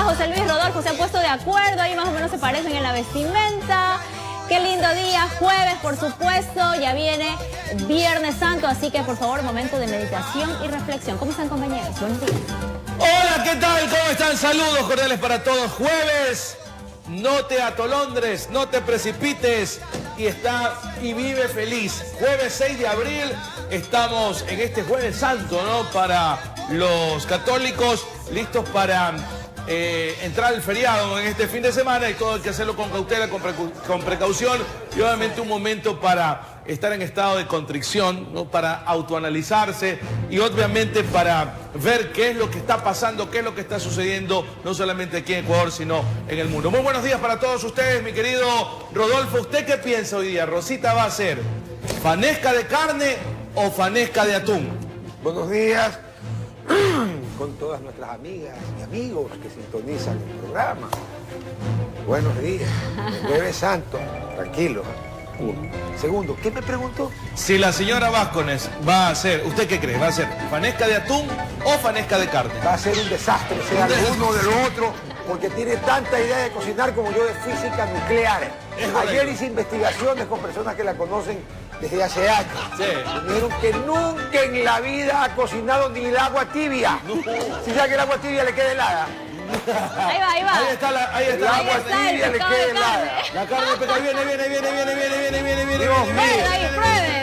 José Luis, Rodolfo, se han puesto de acuerdo, ahí más o menos se parecen en la vestimenta. Qué lindo día, jueves por supuesto, ya viene Viernes Santo, así que por favor, momento de meditación y reflexión. ¿Cómo están, compañeros? Buenos días. Hola, ¿qué tal? ¿Cómo están? Saludos cordiales para todos. Jueves, no te atolondres, no te precipites y vive feliz. Jueves 6 de abril, estamos en este Jueves Santo, ¿no? Para los católicos, listos para entrar al feriado en este fin de semana, y todo hay que hacerlo con cautela, con precaución, y obviamente un momento para estar en estado de contrición, ¿no? Para autoanalizarse y obviamente para ver qué es lo que está pasando, qué es lo que está sucediendo, no solamente aquí en Ecuador, sino en el mundo. Muy buenos días para todos ustedes, mi querido Rodolfo. ¿Usted qué piensa hoy día? ¿Rosita va a ser fanesca de carne o fanesca de atún? Buenos días con todas nuestras amigas y amigos que sintonizan el programa. Buenos días. Jueves Santo. Tranquilo. Uno. Segundo, ¿qué me preguntó? Si la señora Vázquez va a ser, ¿usted qué cree? ¿Va a ser fanesca de atún o fanesca de carne? Va a ser un desastre, sea de uno o de lo otro, porque tiene tanta idea de cocinar como yo de física nuclear. Ayer hice investigaciones con personas que la conocen desde hace años. Sí. Me dijeron que nunca en la vida ha cocinado ni el agua tibia. No. Si sabe que el agua tibia le queda helada. Ahí va, ahí va. Ahí está. El agua tibia le queda helada. La carne de pescado viene. Dios mío. Ahí, pruebe,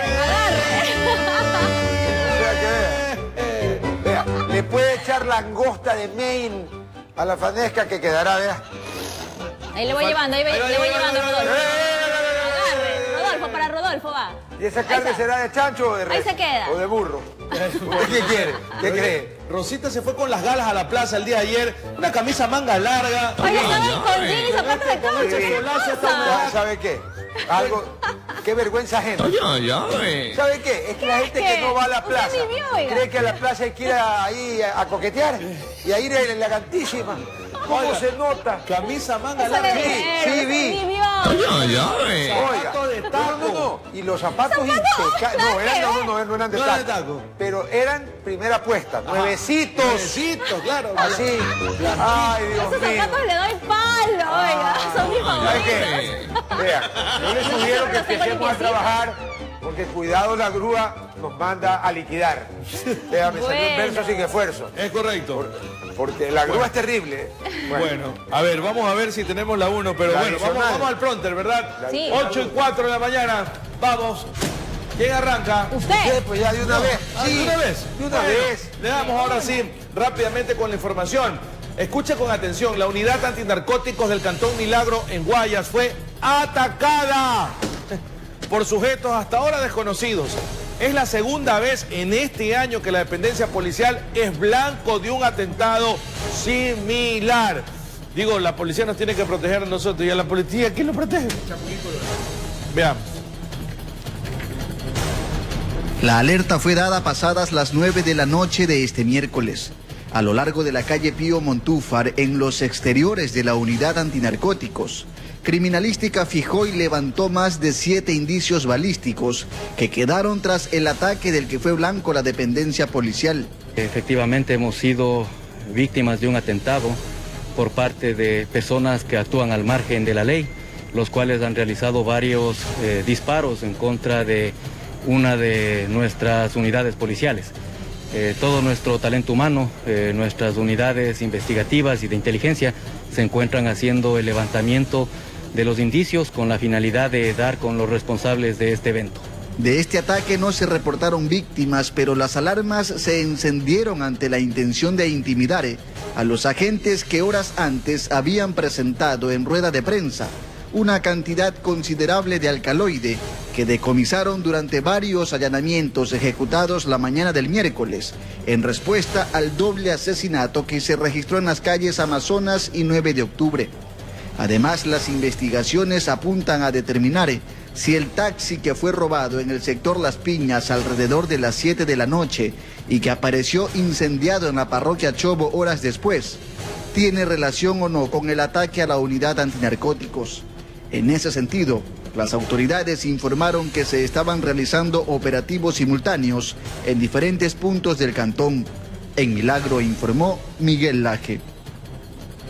agarre. Vea, le puede echar langosta de Maine a la fanesca que quedará, vea. Ahí le voy llevando, le voy llevando, Rodolfo. Agarre, Rodolfo, para Rodolfo va. ¿Y esa carne será de chancho o de res? Ahí se queda. ¿O de burro? ¿Qué quiere? ¿Qué cree? Rosita se fue con las galas a la plaza el día de ayer, una camisa manga larga. Oye, estaban con jeans y zapatos de caucho. ¿Sabe qué? Algo, qué vergüenza ajena. ¿Sabe qué? Es que la gente que no va a la plaza cree que a la plaza hay que ir ahí a coquetear y a ir elegantísima. ¿Cómo se nota? Camisa manga larga. Sí, vi. Oiga, no. Y los zapatos impecables. No eran de taco. Pero eran primera puesta. Nuevecitos. Nuevecitos, claro. Así. Ay, Dios mío. Esos zapatos le doy palo, oiga. Son mis favoritos. Vea, yo les sugiero que empecemos a trabajar, porque cuidado, la grúa nos manda a liquidar. Vea, me salió un verso sin esfuerzo. Es correcto. Porque la grúa es terrible. Bueno, a ver, vamos a ver si tenemos la 1, pero bueno, vamos al pronter, ¿verdad? Sí. 8:04 de la mañana, vamos. ¿Quién arranca? ¿Usted? Pues ya de una vez. Sí, ¿de una vez? De una vez. Le damos ahora sí, rápidamente con la información. Escuche con atención, la unidad antinarcóticos del Cantón Milagro en Guayas fue atacada por sujetos hasta ahora desconocidos. Es la segunda vez en este año que la dependencia policial es blanco de un atentado similar. Digo, la policía nos tiene que proteger a nosotros, y a la policía, ¿quién lo protege? Veamos. La alerta fue dada pasadas las 9 de la noche de este miércoles. A lo largo de la calle Pío Montúfar, en los exteriores de la unidad antinarcóticos, Criminalística fijó y levantó más de 7 indicios balísticos que quedaron tras el ataque del que fue blanco la dependencia policial. Efectivamente hemos sido víctimas de un atentado por parte de personas que actúan al margen de la ley, los cuales han realizado varios disparos en contra de una de nuestras unidades policiales. Todo nuestro talento humano, nuestras unidades investigativas y de inteligencia se encuentran haciendo el levantamiento de los indicios con la finalidad de dar con los responsables de este evento. De este ataque no se reportaron víctimas, pero las alarmas se encendieron ante la intención de intimidar a los agentes que horas antes habían presentado en rueda de prensa una cantidad considerable de alcaloide que decomisaron durante varios allanamientos ejecutados la mañana del miércoles, en respuesta al doble asesinato que se registró en las calles Amazonas y 9 de octubre. Además, las investigaciones apuntan a determinar si el taxi que fue robado en el sector Las Piñas alrededor de las 7 de la noche y que apareció incendiado en la parroquia Chobo horas después, tiene relación o no con el ataque a la unidad antinarcóticos. En ese sentido, las autoridades informaron que se estaban realizando operativos simultáneos en diferentes puntos del cantón. En Milagro informó Miguel Laje.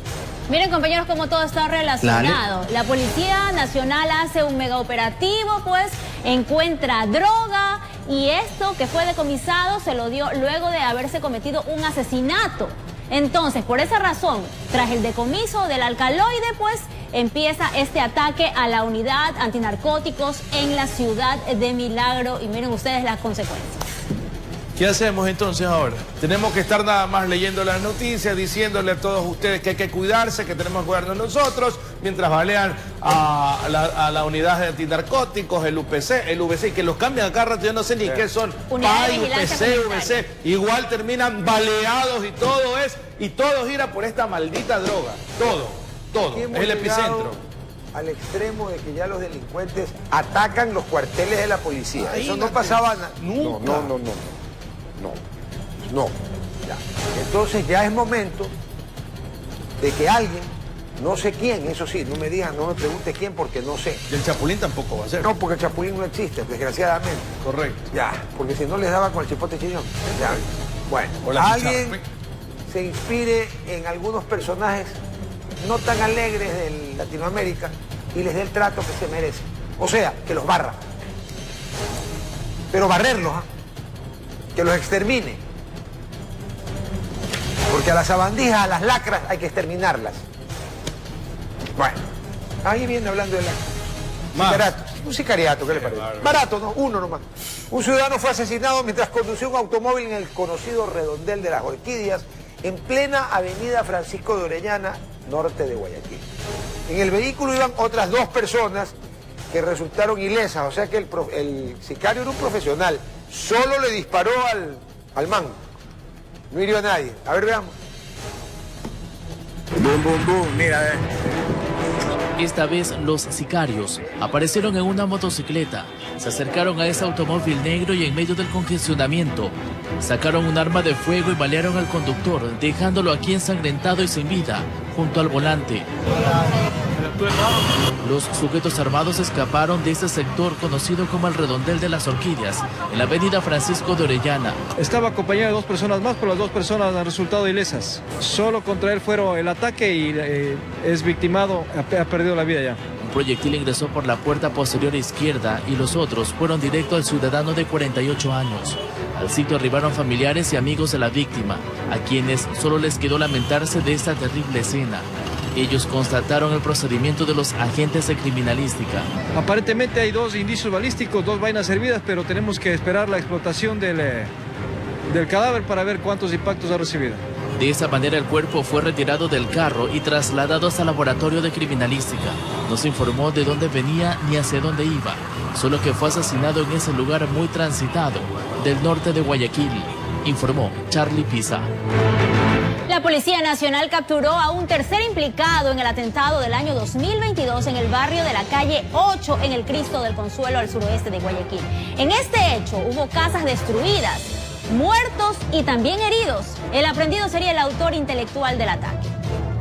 Miren, compañeros, cómo todo está relacionado. La Policía Nacional hace un mega operativo, pues encuentra droga, y esto que fue decomisado se lo dio luego de haberse cometido un asesinato. Entonces, por esa razón, tras el decomiso del alcaloide, pues empieza este ataque a la unidad antinarcóticos en la ciudad de Milagro, y miren ustedes las consecuencias. ¿Qué hacemos entonces ahora? Tenemos que estar nada más leyendo las noticias, diciéndole a todos ustedes que hay que cuidarse, que tenemos que cuidarnos nosotros, mientras balean a la unidad de antinarcóticos, el VC, que los cambian a cada rato, yo no sé ni qué son, PAI, VC, igual terminan baleados y todo gira por esta maldita droga, todo, es el epicentro. Al extremo de que ya los delincuentes atacan los cuarteles de la policía. Eso no pasaba nunca. No. Ya. Entonces ya es momento de que alguien, no sé quién, eso sí, no me pregunte quién porque no sé. Y el Chapulín tampoco va a ser. No, porque el Chapulín no existe, desgraciadamente. Correcto. Ya, porque si no les daba con el chipote chillón. Ya. Bueno, alguien se inspire en algunos personajes no tan alegres de Latinoamérica y les dé el trato que se merecen. O sea, que los barra. Pero barrerlos, que los extermine. Porque a las sabandijas, a las lacras, hay que exterminarlas. Bueno, ahí viene hablando de un sicariato, ¿qué le parece? Barato, ¿no? Uno nomás. Un ciudadano fue asesinado mientras conducía un automóvil en el conocido redondel de las Orquídeas, en plena avenida Francisco de Orellana, norte de Guayaquil. En el vehículo iban otras 2 personas que resultaron ilesas, o sea que el sicario era un profesional, solo le disparó al man, no hirió a nadie. A ver, veamos. Boom, mira, Esta vez los sicarios aparecieron en una motocicleta, se acercaron a ese automóvil negro y en medio del congestionamiento sacaron un arma de fuego y balearon al conductor, dejándolo aquí ensangrentado y sin vida, junto al volante. Los sujetos armados escaparon de este sector conocido como el Redondel de las Orquídeas, en la avenida Francisco de Orellana. Estaba acompañado de 2 personas más, pero las 2 personas han resultado ilesas. Solo contra él fueron el ataque y es victimado, ha perdido la vida ya. Un proyectil ingresó por la puerta posterior izquierda y los otros fueron directo al ciudadano de 48 años. Al sitio arribaron familiares y amigos de la víctima, a quienes solo les quedó lamentarse de esta terrible escena. Ellos constataron el procedimiento de los agentes de criminalística. Aparentemente hay 2 indicios balísticos, 2 vainas hervidas, pero tenemos que esperar la explotación del cadáver para ver cuántos impactos ha recibido. De esa manera el cuerpo fue retirado del carro y trasladado hasta el laboratorio de criminalística. No se informó de dónde venía ni hacia dónde iba, solo que fue asesinado en ese lugar muy transitado del norte de Guayaquil, informó Charlie Pisa. La Policía Nacional capturó a un tercer implicado en el atentado del año 2022 en el barrio de la calle 8 en el Cristo del Consuelo al suroeste de Guayaquil. En este hecho hubo casas destruidas, muertos y también heridos. El aprendido sería el autor intelectual del ataque.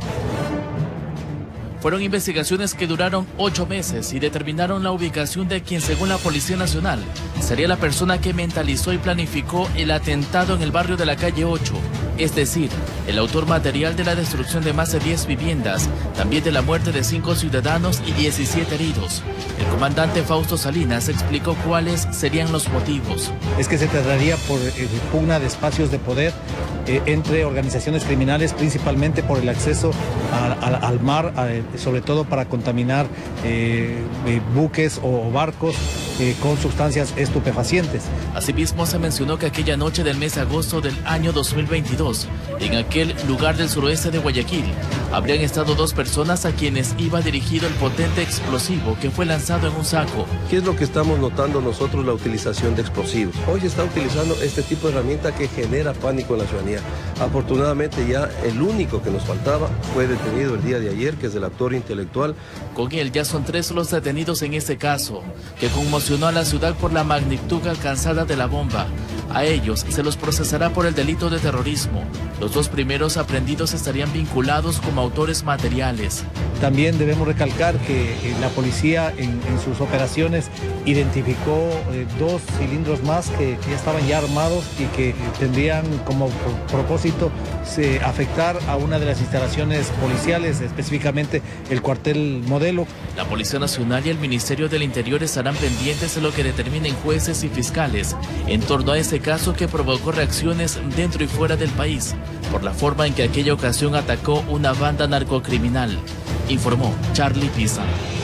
Fueron investigaciones que duraron 8 meses y determinaron la ubicación de quien, según la Policía Nacional, sería la persona que mentalizó y planificó el atentado en el barrio de la calle 8, es decir, el autor material de la destrucción de más de 10 viviendas, también de la muerte de 5 ciudadanos y 17 heridos. El comandante Fausto Salinas explicó cuáles serían los motivos. Es que se trataría por pugna de espacios de poder entre organizaciones criminales, principalmente por el acceso al mar, sobre todo para contaminar buques o barcos con sustancias estupefacientes. Asimismo, se mencionó que aquella noche del mes de agosto del año 2022, en aquel lugar del suroeste de Guayaquil, habrían estado 2 personas a quienes iba dirigido el potente explosivo que fue lanzado en un saco. ¿Qué es lo que estamos notando nosotros? La utilización de explosivos. Hoy se está utilizando este tipo de herramienta que genera pánico en la ciudadanía. Afortunadamente ya el único que nos faltaba fue detenido el día de ayer, que es el autor intelectual. Con él ya son 3 los detenidos en este caso, que conmocionó a la ciudad por la magnitud alcanzada de la bomba. A ellos se los procesará por el delito de terrorismo. Los 2 primeros aprehendidos estarían vinculados como autores materiales. También debemos recalcar que la policía en sus operaciones identificó 2 cilindros más que ya estaban ya armados y que tendrían como propósito afectar a una de las instalaciones policiales, específicamente el cuartel Modelo. La Policía Nacional y el Ministerio del Interior estarán pendientes de lo que determinen jueces y fiscales en torno a ese caso que provocó reacciones dentro y fuera del país por la forma en que aquella ocasión atacó una banda narcocriminal, informó Charlie Pisa.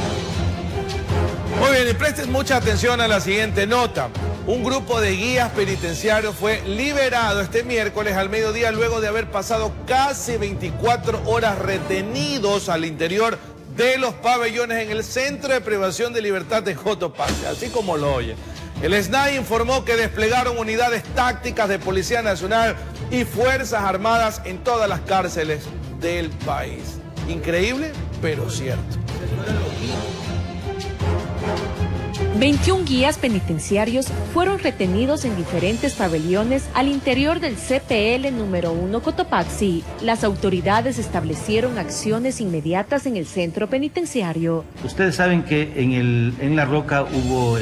Muy bien, y presten mucha atención a la siguiente nota. Un grupo de guías penitenciarios fue liberado este miércoles al mediodía luego de haber pasado casi 24 horas retenidos al interior de los pabellones en el Centro de Privación de Libertad de Cotopaxi, así como lo oyen. El SNAI informó que desplegaron unidades tácticas de Policía Nacional y Fuerzas Armadas en todas las cárceles del país. Increíble, pero cierto. 21 guías penitenciarios fueron retenidos en diferentes pabellones al interior del CPL número 1 Cotopaxi. Las autoridades establecieron acciones inmediatas en el centro penitenciario. Ustedes saben que en La Roca hubo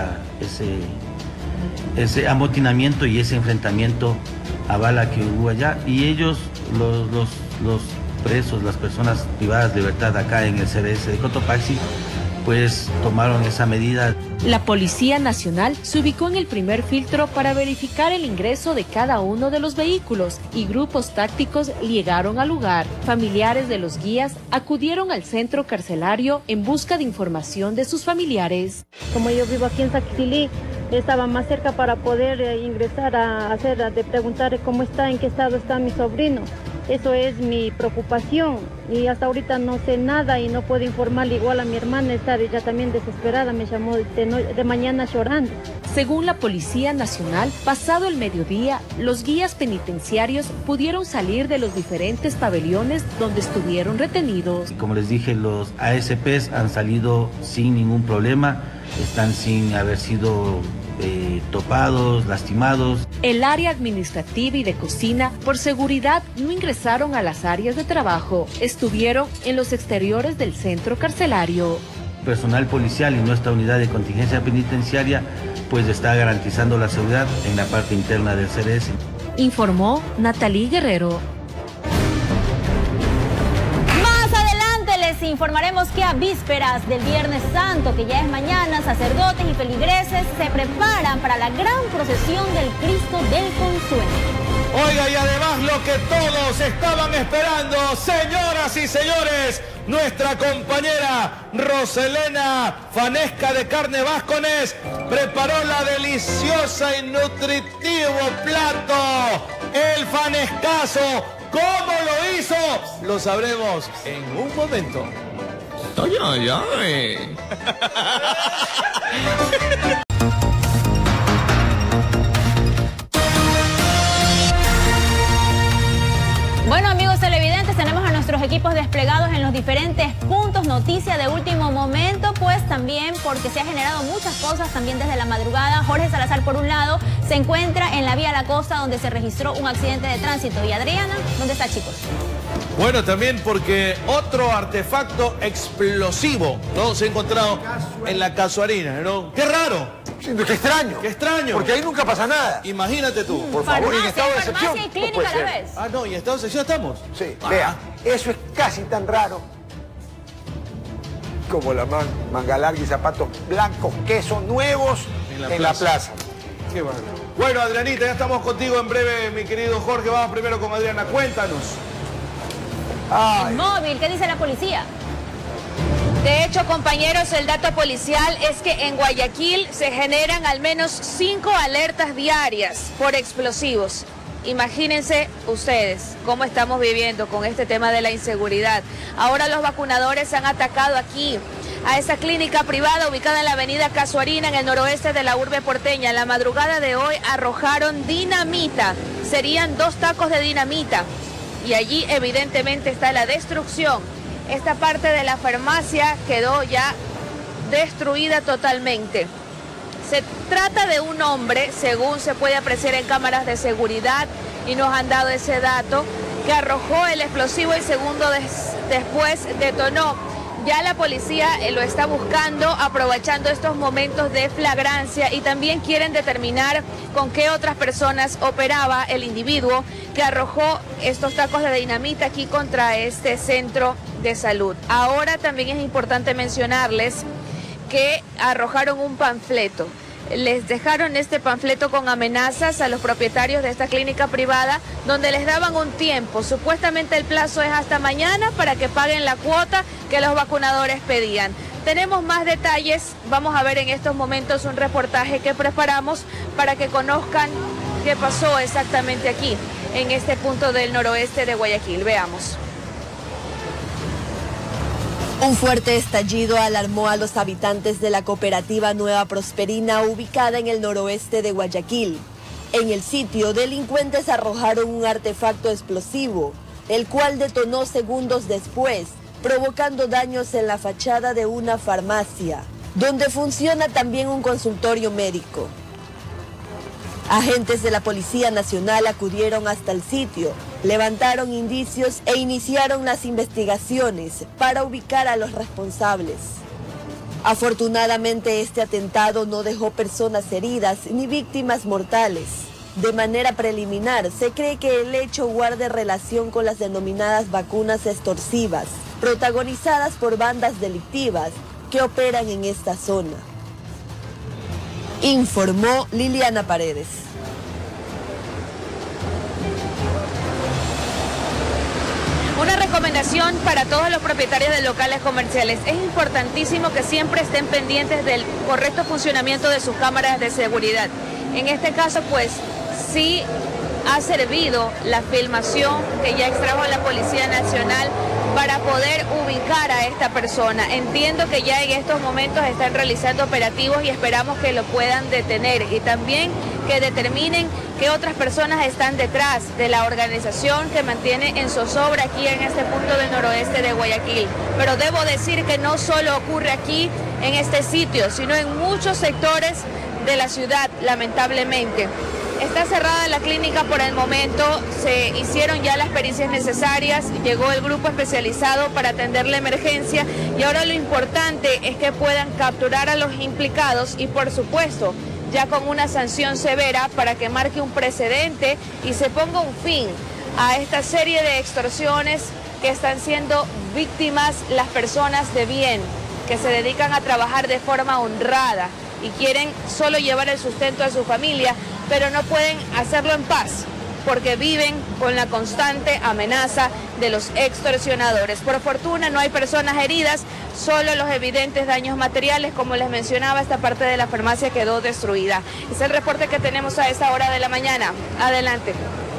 ese amotinamiento y ese enfrentamiento a bala que hubo allá, y ellos, los presos, las personas privadas de libertad acá en el CDS de Cotopaxi, pues tomaron esa medida. La Policía Nacional se ubicó en el primer filtro para verificar el ingreso de cada uno de los vehículos y grupos tácticos llegaron al lugar. Familiares de los guías acudieron al centro carcelario en busca de información de sus familiares. Como yo vivo aquí en Saquicilí, estaba más cerca para poder ingresar de preguntar cómo está, en qué estado está mi sobrino. Eso es mi preocupación y hasta ahorita no sé nada y no puedo informarle. Igual a mi hermana está ella también desesperada, me llamó de mañana llorando. Según la Policía Nacional, pasado el mediodía, los guías penitenciarios pudieron salir de los diferentes pabellones donde estuvieron retenidos. Como les dije, los ASPs han salido sin ningún problema, están sin haber sido topados, lastimados. El área administrativa y de cocina, por seguridad, no ingresaron a las áreas de trabajo. Estuvieron en los exteriores del centro carcelario. Personal policial y nuestra unidad de contingencia penitenciaria pues está garantizando la seguridad en la parte interna del CDS. Informó Natalie Guerrero. Informaremos que a vísperas del Viernes Santo, que ya es mañana, sacerdotes y feligreses se preparan para la gran procesión del Cristo del Consuelo. Oiga, y además lo que todos estaban esperando, señoras y señores, nuestra compañera Roselena Fanesca de Carne Vázquez preparó la deliciosa y nutritivo plato, el fanescazo. ¿Cómo lo hizo? Lo sabremos en un momento. Ay, ay, ay. Bueno, amigos televidentes, tenemos a nuestros equipos desplegados en los diferentes puntos. Noticia de último momento, pues también porque se ha generado muchas cosas también desde la madrugada. Jorge Salazar, por un lado, se encuentra en la vía La Costa, donde se registró un accidente de tránsito. Y Adriana, ¿dónde está, chicos? Bueno, también porque otro artefacto explosivo, ¿no?, se ha encontrado en la Casuarina, ¿no? ¡Qué raro! Qué extraño. ¡Qué extraño! Porque ahí nunca pasa nada. Imagínate tú. Por favor, en estado de excepción. excepción. Y clínica a la vez. Ah, no, y en estado de excepción estamos. Sí, vea, eso es casi tan raro como la manga larga y zapatos blancos, queso nuevos en la plaza. Qué bueno. Bueno, Adrianita, ya estamos contigo en breve, mi querido Jorge. Vamos primero con Adriana. Cuéntanos. El móvil, ¿qué dice la policía? De hecho, compañeros, el dato policial es que en Guayaquil se generan al menos 5 alertas diarias por explosivos. Imagínense ustedes cómo estamos viviendo con este tema de la inseguridad. Ahora los vacunadores han atacado aquí a esa clínica privada ubicada en la avenida Casuarina, en el noroeste de la urbe porteña. En la madrugada de hoy arrojaron dinamita. Serían 2 tacos de dinamita. Y allí evidentemente está la destrucción. Esta parte de la farmacia quedó ya destruida totalmente. Se trata de un hombre, según se puede apreciar en cámaras de seguridad, y nos han dado ese dato, que arrojó el explosivo y segundo después detonó. Ya la policía lo está buscando, aprovechando estos momentos de flagrancia, y también quieren determinar con qué otras personas operaba el individuo que arrojó estos tacos de dinamita aquí contra este centro de salud. Ahora también es importante mencionarles que arrojaron un panfleto. Les dejaron este panfleto con amenazas a los propietarios de esta clínica privada, donde les daban un tiempo. Supuestamente el plazo es hasta mañana para que paguen la cuota que los vacunadores pedían. Tenemos más detalles, vamos a ver en estos momentos un reportaje que preparamos para que conozcan qué pasó exactamente aquí, en este punto del noroeste de Guayaquil. Veamos. Un fuerte estallido alarmó a los habitantes de la cooperativa Nueva Prosperina, ubicada en el noroeste de Guayaquil. En el sitio, delincuentes arrojaron un artefacto explosivo, el cual detonó segundos después, provocando daños en la fachada de una farmacia, donde funciona también un consultorio médico. Agentes de la Policía Nacional acudieron hasta el sitio, levantaron indicios e iniciaron las investigaciones para ubicar a los responsables. Afortunadamente, este atentado no dejó personas heridas ni víctimas mortales. De manera preliminar, se cree que el hecho guarde relación con las denominadas vacunas extorsivas, protagonizadas por bandas delictivas que operan en esta zona. Informó Liliana Paredes. Una recomendación para todos los propietarios de locales comerciales. Es importantísimo que siempre estén pendientes del correcto funcionamiento de sus cámaras de seguridad. En este caso, pues, sí ha servido la filmación que ya extrajo la Policía Nacional para poder ubicar a esta persona. Entiendo que ya en estos momentos están realizando operativos y esperamos que lo puedan detener, y también que determinen qué otras personas están detrás de la organización que mantiene en zozobra aquí en este punto del noroeste de Guayaquil. Pero debo decir que no solo ocurre aquí en este sitio, sino en muchos sectores de la ciudad, lamentablemente. Está cerrada la clínica por el momento, se hicieron ya las pericias necesarias, llegó el grupo especializado para atender la emergencia, y ahora lo importante es que puedan capturar a los implicados y, por supuesto, ya con una sanción severa para que marque un precedente y se ponga un fin a esta serie de extorsiones que están siendo víctimas las personas de bien, que se dedican a trabajar de forma honrada y quieren solo llevar el sustento a su familia, pero no pueden hacerlo en paz porque viven con la constante amenaza de los extorsionadores. Por fortuna no hay personas heridas, solo los evidentes daños materiales. Como les mencionaba, esta parte de la farmacia quedó destruida. Es el reporte que tenemos a esta hora de la mañana. Adelante.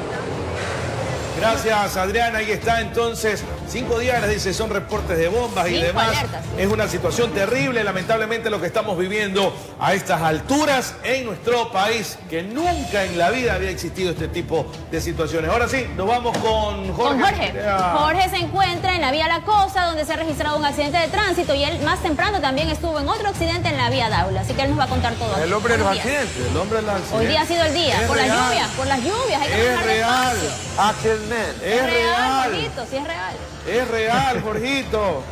Gracias, Adriana. Ahí está entonces. 5 días, dice, son reportes de bombas y demás. Alertas. Es una situación terrible, lamentablemente, lo que estamos viviendo a estas alturas en nuestro país, que nunca en la vida había existido este tipo de situaciones. Ahora sí, nos vamos con Jorge. Jorge se encuentra en la vía La Cosa, donde se ha registrado un accidente de tránsito, y él más temprano también estuvo en otro accidente en la vía Daula, así que él nos va a contar todo. El hombre de los accidentes, el hombre de los accidentes. Hoy día ha sido el día, por las lluvias, hay que es real. Accident Man. Es real, Jorgito, sí es real. Es real, Jorgito.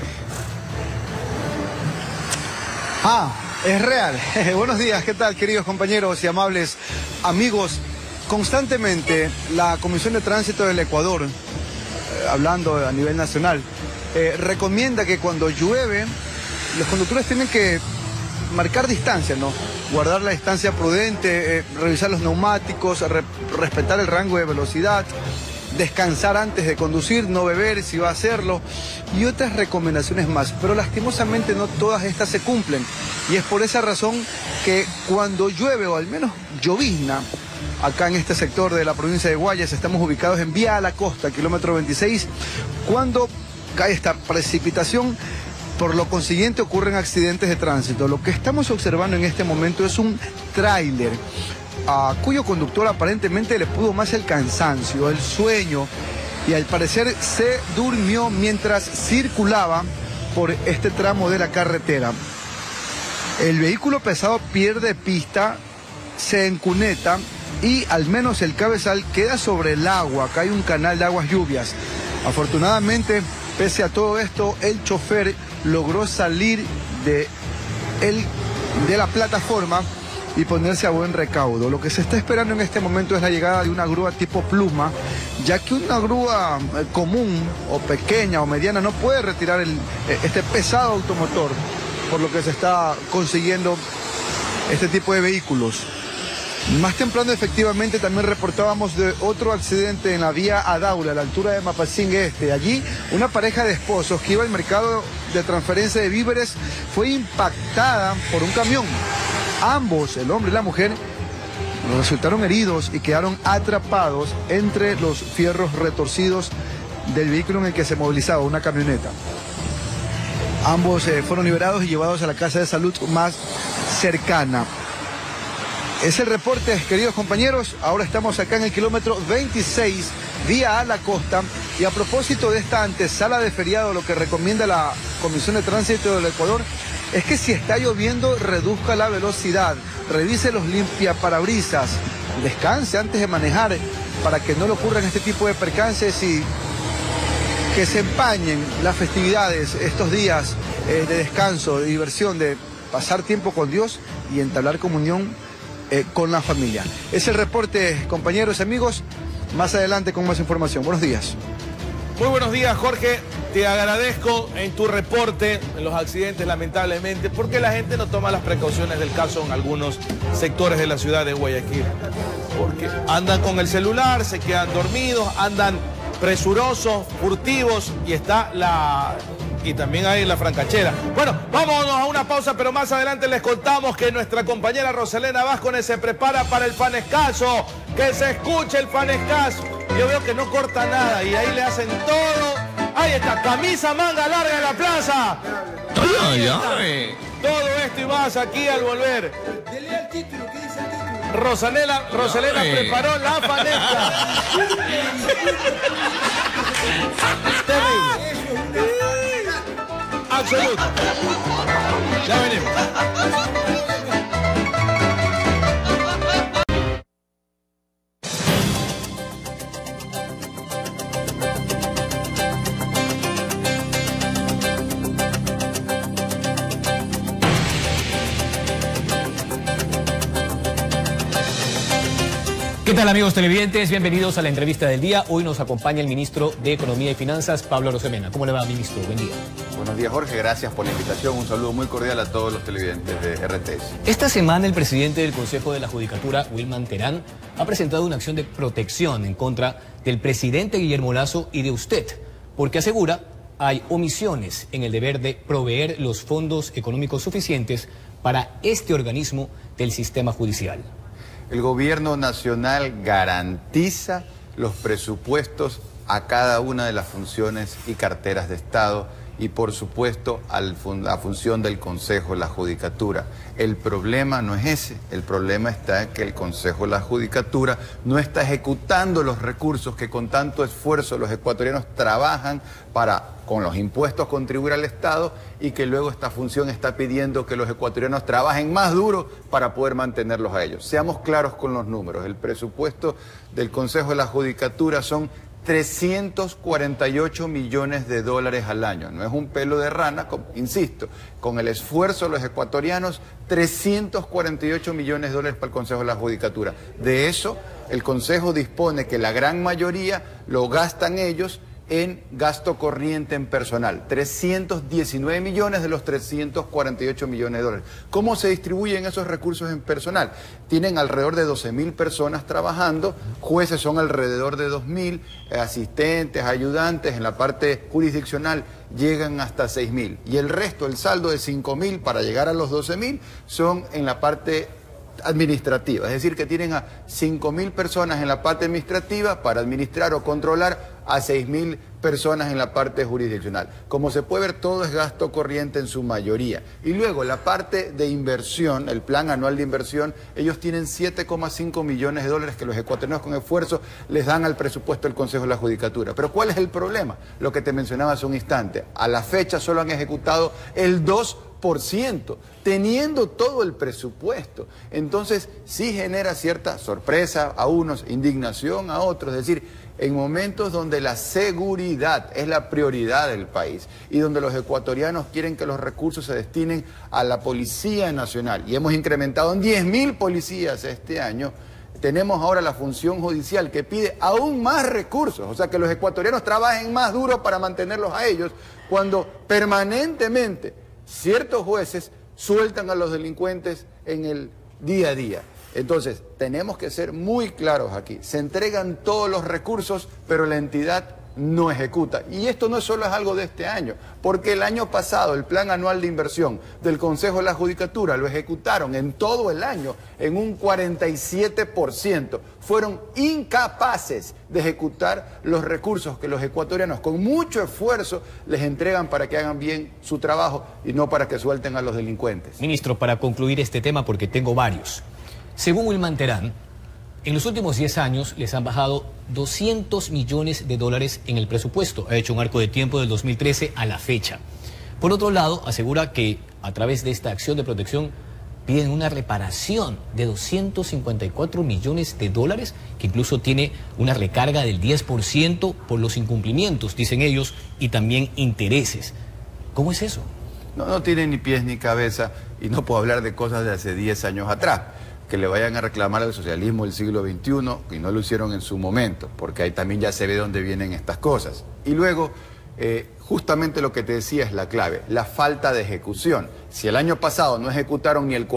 Es real. Buenos días, ¿qué tal, queridos compañeros y amables amigos? Constantemente la Comisión de Tránsito del Ecuador, hablando a nivel nacional, recomienda que cuando llueve los conductores tienen que marcar distancia, ¿no? Guardar la distancia prudente, revisar los neumáticos, respetar el rango de velocidad, descansar antes de conducir, no beber si va a hacerlo, y otras recomendaciones más. Pero lastimosamente no todas estas se cumplen, y es por esa razón que cuando llueve, o al menos llovizna, acá en este sector de la provincia de Guayas, estamos ubicados en Vía a la Costa, kilómetro 26, cuando cae esta precipitación, por lo consiguiente ocurren accidentes de tránsito. Lo que estamos observando en este momento es un tráiler a cuyo conductor aparentemente le pudo más el cansancio, el sueño, y al parecer se durmió mientras circulaba por este tramo de la carretera. El vehículo pesado pierde pista, se encuneta y al menos el cabezal queda sobre el agua. Acá hay un canal de aguas lluvias. Afortunadamente, pese a todo esto, el chofer logró salir de la plataforma y ponerse a buen recaudo. Lo que se está esperando en este momento es la llegada de una grúa tipo pluma, ya que una grúa común o pequeña o mediana no puede retirar este pesado automotor, por lo que se está consiguiendo este tipo de vehículos. Más temprano efectivamente también reportábamos de otro accidente en la vía Adaula, a la altura de Mapasingue Este. Allí una pareja de esposos que iba al mercado de transferencia de víveres fue impactada por un camión. Ambos, el hombre y la mujer, resultaron heridos y quedaron atrapados entre los fierros retorcidos del vehículo en el que se movilizaba, una camioneta. Ambos fueron liberados y llevados a la casa de salud más cercana. Es el reporte, queridos compañeros. Ahora estamos acá en el kilómetro 26, vía a la costa. Y a propósito de esta antesala de feriado, lo que recomienda la Comisión de Tránsito del Ecuador es que si está lloviendo, reduzca la velocidad, revise los limpiaparabrisas, descanse antes de manejar para que no le ocurran este tipo de percances y que se empañen las festividades, estos días de descanso, de diversión, de pasar tiempo con Dios y entablar comunión con la familia. Es el reporte, compañeros y amigos. Más adelante con más información. Buenos días. Muy buenos días, Jorge. Te agradezco en tu reporte en los accidentes, lamentablemente, porque la gente no toma las precauciones del caso en algunos sectores de la ciudad de Guayaquil. Porque andan con el celular, se quedan dormidos, andan presurosos, furtivos y también hay la francachera. Bueno, vámonos a una pausa, pero más adelante les contamos que nuestra compañera Roselena Vázquez se prepara para el fanescazo. Que se escuche el fanescazo. Yo veo que no corta nada y ahí le hacen todo. Ahí está, camisa manga larga en la plaza. Todo esto y más aquí al volver. Dele al título, ¿qué dice el título? Roselena preparó la fanesca. Terrible. Absoluto. Ya venimos. ¿Qué tal, amigos televidentes? Bienvenidos a la entrevista del día. Hoy nos acompaña el ministro de Economía y Finanzas, Pablo Arosemena. ¿Cómo le va, ministro? Buen día. Buenos días, Jorge. Gracias por la invitación. Un saludo muy cordial a todos los televidentes de RTS. Esta semana el presidente del Consejo de la Judicatura, Wilman Terán, ha presentado una acción de protección en contra del presidente Guillermo Lasso y de usted, porque asegura hay omisiones en el deber de proveer los fondos económicos suficientes para este organismo del sistema judicial. El gobierno nacional garantiza los presupuestos a cada una de las funciones y carteras de Estado y, por supuesto, a la función del Consejo de la Judicatura. El problema no es ese, el problema está en que el Consejo de la Judicatura no está ejecutando los recursos que con tanto esfuerzo los ecuatorianos trabajan para, con los impuestos, contribuir al Estado, y que luego esta función está pidiendo que los ecuatorianos trabajen más duro para poder mantenerlos a ellos. Seamos claros con los números. El presupuesto del Consejo de la Judicatura son 348 millones de dólares al año. No es un pelo de rana, insisto, con el esfuerzo de los ecuatorianos, 348 millones de dólares para el Consejo de la Judicatura. De eso, el Consejo dispone que la gran mayoría lo gastan ellos en gasto corriente en personal, 319 millones de los 348 millones de dólares. ¿Cómo se distribuyen esos recursos en personal? Tienen alrededor de 12.000 personas trabajando, jueces son alrededor de 2.000, asistentes, ayudantes, en la parte jurisdiccional llegan hasta 6.000. Y el resto, el saldo de 5.000 para llegar a los 12.000, son en la parte administrativa, es decir, que tienen a 5.000 personas en la parte administrativa para administrar o controlar a 6.000 personas en la parte jurisdiccional. Como se puede ver, todo es gasto corriente en su mayoría. Y luego la parte de inversión, el plan anual de inversión, ellos tienen 7,5 millones de dólares que los ecuatorianos con esfuerzo les dan al presupuesto del Consejo de la Judicatura. Pero ¿cuál es el problema? Lo que te mencionaba hace un instante. A la fecha solo han ejecutado el 2 2%, teniendo todo el presupuesto. Entonces sí genera cierta sorpresa a unos, indignación a otros, es decir, en momentos donde la seguridad es la prioridad del país y donde los ecuatorianos quieren que los recursos se destinen a la Policía Nacional, y hemos incrementado en 10.000 policías este año, tenemos ahora la función judicial que pide aún más recursos, o sea que los ecuatorianos trabajen más duro para mantenerlos a ellos, cuando permanentemente ciertos jueces sueltan a los delincuentes en el día a día. Entonces, tenemos que ser muy claros aquí. Se entregan todos los recursos, pero la entidad no ejecuta. Y esto no solo es algo de este año, porque el año pasado el plan anual de inversión del Consejo de la Judicatura lo ejecutaron en todo el año en un 47%. Fueron incapaces de ejecutar los recursos que los ecuatorianos con mucho esfuerzo les entregan para que hagan bien su trabajo y no para que suelten a los delincuentes. Ministro, para concluir este tema, porque tengo varios. Según Wilman Terán, en los últimos 10 años les han bajado $200 millones en el presupuesto. Ha hecho un arco de tiempo del 2013 a la fecha. Por otro lado, asegura que a través de esta acción de protección piden una reparación de $254 millones, que incluso tiene una recarga del 10% por los incumplimientos, dicen ellos, y también intereses. ¿Cómo es eso? No tiene ni pies ni cabeza, y no puedo hablar de cosas de hace 10 años atrás. Que le vayan a reclamar al socialismo del siglo XXI, y no lo hicieron en su momento, porque ahí también ya se ve dónde vienen estas cosas. Y luego, justamente lo que te decía es la clave, la falta de ejecución. Si el año pasado no ejecutaron ni el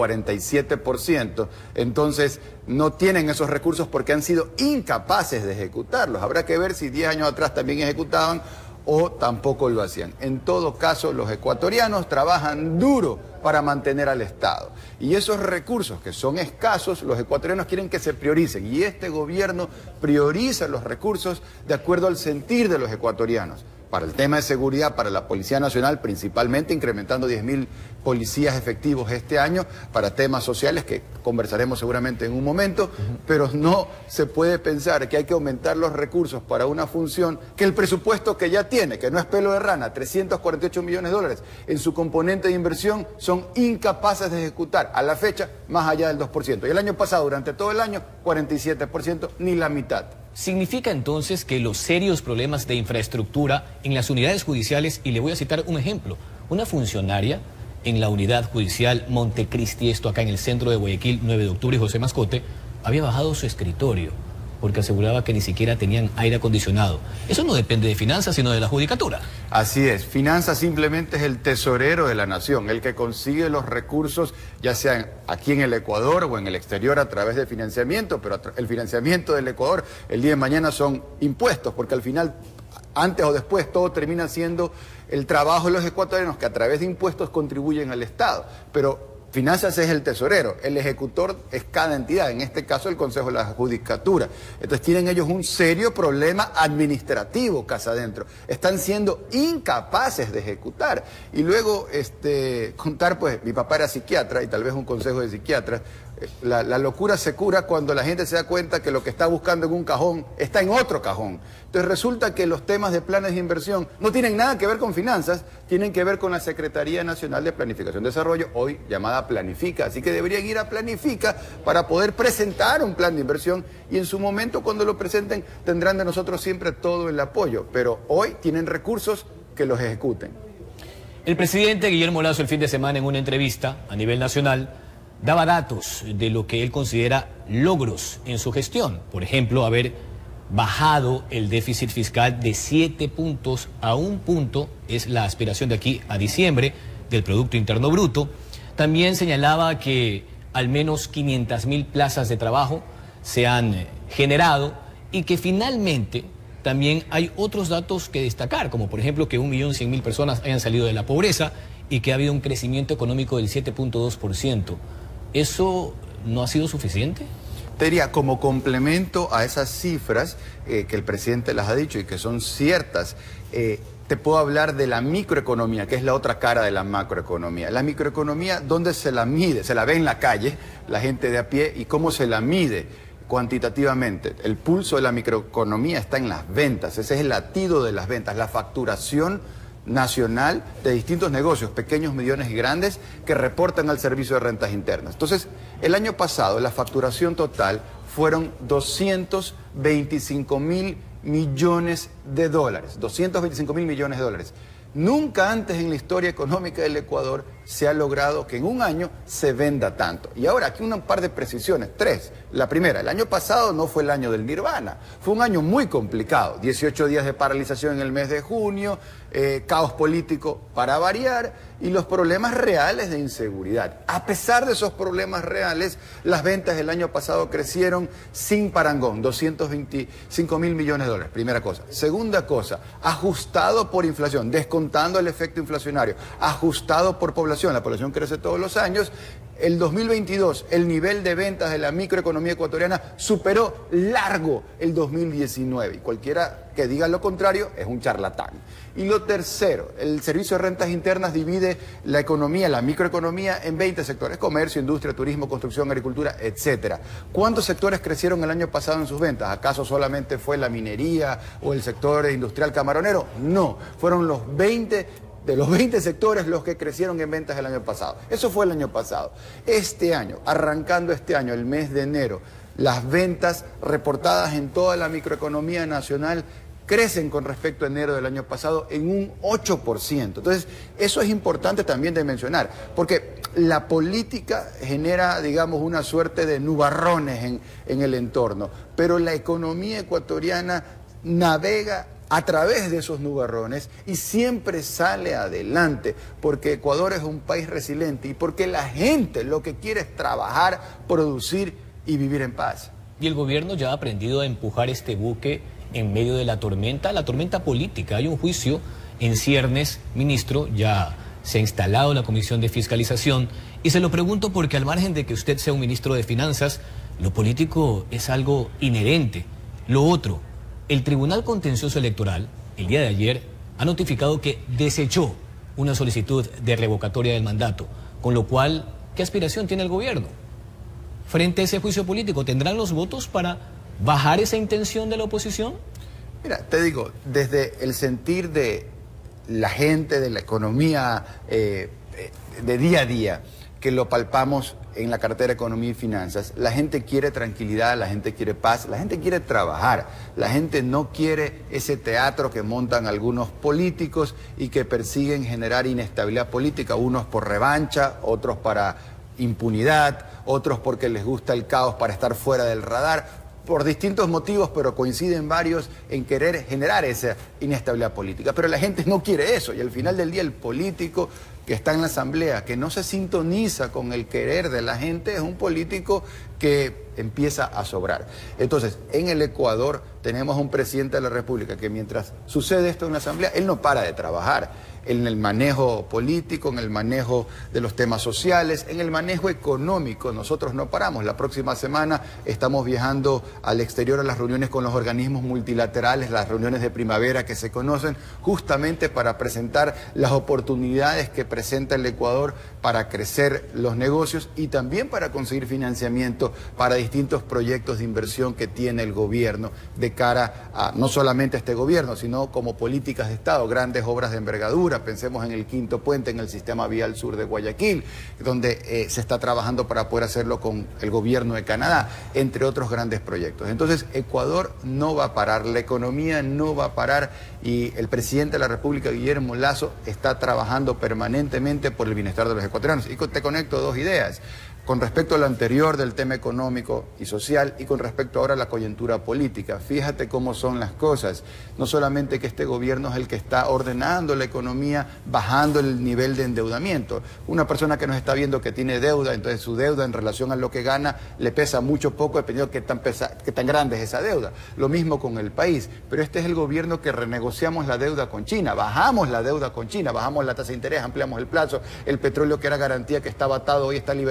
47%, entonces no tienen esos recursos porque han sido incapaces de ejecutarlos. Habrá que ver si 10 años atrás también ejecutaban o tampoco lo hacían. En todo caso, los ecuatorianos trabajan duro para mantener al Estado. Y esos recursos que son escasos, los ecuatorianos quieren que se prioricen. Y este gobierno prioriza los recursos de acuerdo al sentir de los ecuatorianos. Para el tema de seguridad, para la Policía Nacional, principalmente incrementando 10.000 policías efectivos este año, para temas sociales que conversaremos seguramente en un momento, pero no se puede pensar que hay que aumentar los recursos para una función que el presupuesto que ya tiene, que no es pelo de rana, $348 millones, en su componente de inversión son incapaces de ejecutar a la fecha más allá del 2%. Y el año pasado, durante todo el año, 47%, ni la mitad. ¿Significa entonces que los serios problemas de infraestructura en las unidades judiciales, y le voy a citar un ejemplo, una funcionaria en la unidad judicial Montecristi, esto acá en el centro de Guayaquil, 9 de octubre, José Mascote, había bajado su escritorio porque aseguraba que ni siquiera tenían aire acondicionado? Eso no depende de finanzas, sino de la judicatura. Así es, finanzas simplemente es el tesorero de la nación, el que consigue los recursos, ya sean aquí en el Ecuador o en el exterior a través de financiamiento, pero el financiamiento del Ecuador el día de mañana son impuestos, porque al final, antes o después, todo termina siendo el trabajo de los ecuatorianos que a través de impuestos contribuyen al Estado. Pero finanzas es el tesorero, el ejecutor es cada entidad, en este caso el Consejo de la Judicatura. Entonces tienen ellos un serio problema administrativo casa adentro. Están siendo incapaces de ejecutar. Y luego contar, pues, mi papá era psiquiatra y tal vez un consejo de psiquiatras. La locura se cura cuando la gente se da cuenta que lo que está buscando en un cajón está en otro cajón. Entonces resulta que los temas de planes de inversión no tienen nada que ver con finanzas, tienen que ver con la Secretaría Nacional de Planificación y Desarrollo, hoy llamada Planifica. Así que deberían ir a Planifica para poder presentar un plan de inversión, y en su momento, cuando lo presenten, tendrán de nosotros siempre todo el apoyo. Pero hoy tienen recursos que los ejecuten. El presidente Guillermo Lasso el fin de semana, en una entrevista a nivel nacional, daba datos de lo que él considera logros en su gestión. Por ejemplo, haber bajado el déficit fiscal de 7 puntos a 1 punto, es la aspiración de aquí a diciembre, del Producto Interno Bruto. También señalaba que al menos 500.000 plazas de trabajo se han generado, y que finalmente también hay otros datos que destacar, como por ejemplo que 1.100.000 personas hayan salido de la pobreza y que ha habido un crecimiento económico del 7.2%. ¿Eso no ha sido suficiente? Te diría, como complemento a esas cifras que el presidente las ha dicho y que son ciertas, te puedo hablar de la microeconomía, que es la otra cara de la macroeconomía. La microeconomía, ¿dónde se la mide? Se la ve en la calle, la gente de a pie, y cómo se la mide cuantitativamente. El pulso de la microeconomía está en las ventas, ese es el latido de las ventas, la facturación nacional de distintos negocios, pequeños, medianos y grandes, que reportan al Servicio de Rentas Internas. Entonces, el año pasado la facturación total fueron 225.000 millones de dólares. 225.000 millones de dólares. Nunca antes en la historia económica del Ecuador se ha logrado que en un año se venda tanto. Y ahora aquí un par de precisiones, 3. La primera, el año pasado no fue el año del nirvana, fue un año muy complicado. 18 días de paralización en el mes de junio, caos político para variar y los problemas reales de inseguridad. A pesar de esos problemas reales, las ventas del año pasado crecieron sin parangón, 225.000 millones de dólares, primera cosa. Segunda cosa, ajustado por inflación, descontando el efecto inflacionario, ajustado por población, la población crece todos los años. El 2022, el nivel de ventas de la microeconomía ecuatoriana superó largo el 2019. Y cualquiera que diga lo contrario es un charlatán. Y lo tercero, el Servicio de Rentas Internas divide la economía, la microeconomía, en 20 sectores: comercio, industria, turismo, construcción, agricultura, etcétera. ¿Cuántos sectores crecieron el año pasado en sus ventas? ¿Acaso solamente fue la minería o el sector industrial camaronero? No, fueron los 20 sectores los que crecieron en ventas el año pasado. Eso fue el año pasado. Este año, arrancando este año, el mes de enero, las ventas reportadas en toda la microeconomía nacional crecen con respecto a enero del año pasado en un 8%. Entonces, eso es importante también de mencionar, porque la política genera, digamos, una suerte de nubarrones en el entorno, pero la economía ecuatoriana navega a través de esos nubarrones y siempre sale adelante, porque Ecuador es un país resiliente y porque la gente lo que quiere es trabajar, producir y vivir en paz. Y el gobierno ya ha aprendido a empujar este buque en medio de la tormenta política. Hay un juicio en ciernes, ministro, ya se ha instalado la Comisión de Fiscalización y se lo pregunto porque al margen de que usted sea un ministro de Finanzas, lo político es algo inherente. Lo otro, el Tribunal Contencioso Electoral, el día de ayer, ha notificado que desechó una solicitud de revocatoria del mandato, con lo cual, ¿qué aspiración tiene el gobierno? Frente a ese juicio político, ¿tendrán los votos para bajar esa intención de la oposición? Mira, te digo, desde el sentir de la gente, de la economía de día a día, que lo palpamos en la cartera de Economía y Finanzas, la gente quiere tranquilidad, la gente quiere paz, la gente quiere trabajar, la gente no quiere ese teatro que montan algunos políticos y que persiguen generar inestabilidad política, unos por revancha, otros para impunidad, otros porque les gusta el caos para estar fuera del radar, por distintos motivos, pero coinciden varios en querer generar esa inestabilidad política. Pero la gente no quiere eso y al final del día el político que está en la asamblea, que no se sintoniza con el querer de la gente, es un político que empieza a sobrar. Entonces, en el Ecuador tenemos un presidente de la República que mientras sucede esto en la asamblea, él no para de trabajar en el manejo político, en el manejo de los temas sociales, en el manejo económico. Nosotros no paramos. La próxima semana estamos viajando al exterior a las reuniones con los organismos multilaterales, las reuniones de primavera que se conocen, justamente para presentar las oportunidades que presenta el Ecuador para crecer los negocios y también para conseguir financiamiento para distintos proyectos de inversión que tiene el gobierno de cara a no solamente a este gobierno, sino como políticas de Estado, grandes obras de envergadura. Pensemos en el quinto puente en el sistema vial sur de Guayaquil, donde se está trabajando para poder hacerlo con el gobierno de Canadá, entre otros grandes proyectos. Entonces, Ecuador no va a parar, la economía no va a parar y el presidente de la República, Guillermo Lasso, está trabajando permanentemente por el bienestar de los ecuatorianos. Y te conecto dos ideas. Con respecto a lo anterior del tema económico y social y con respecto ahora a la coyuntura política, fíjate cómo son las cosas. No solamente que este gobierno es el que está ordenando la economía, bajando el nivel de endeudamiento. Una persona que nos está viendo que tiene deuda, entonces su deuda en relación a lo que gana le pesa mucho poco dependiendo de qué tan grande es esa deuda. Lo mismo con el país. Pero este es el gobierno que renegociamos la deuda con China, bajamos la deuda con China, bajamos la tasa de interés, ampliamos el plazo, el petróleo que era garantía que estaba atado hoy está liberado y se vende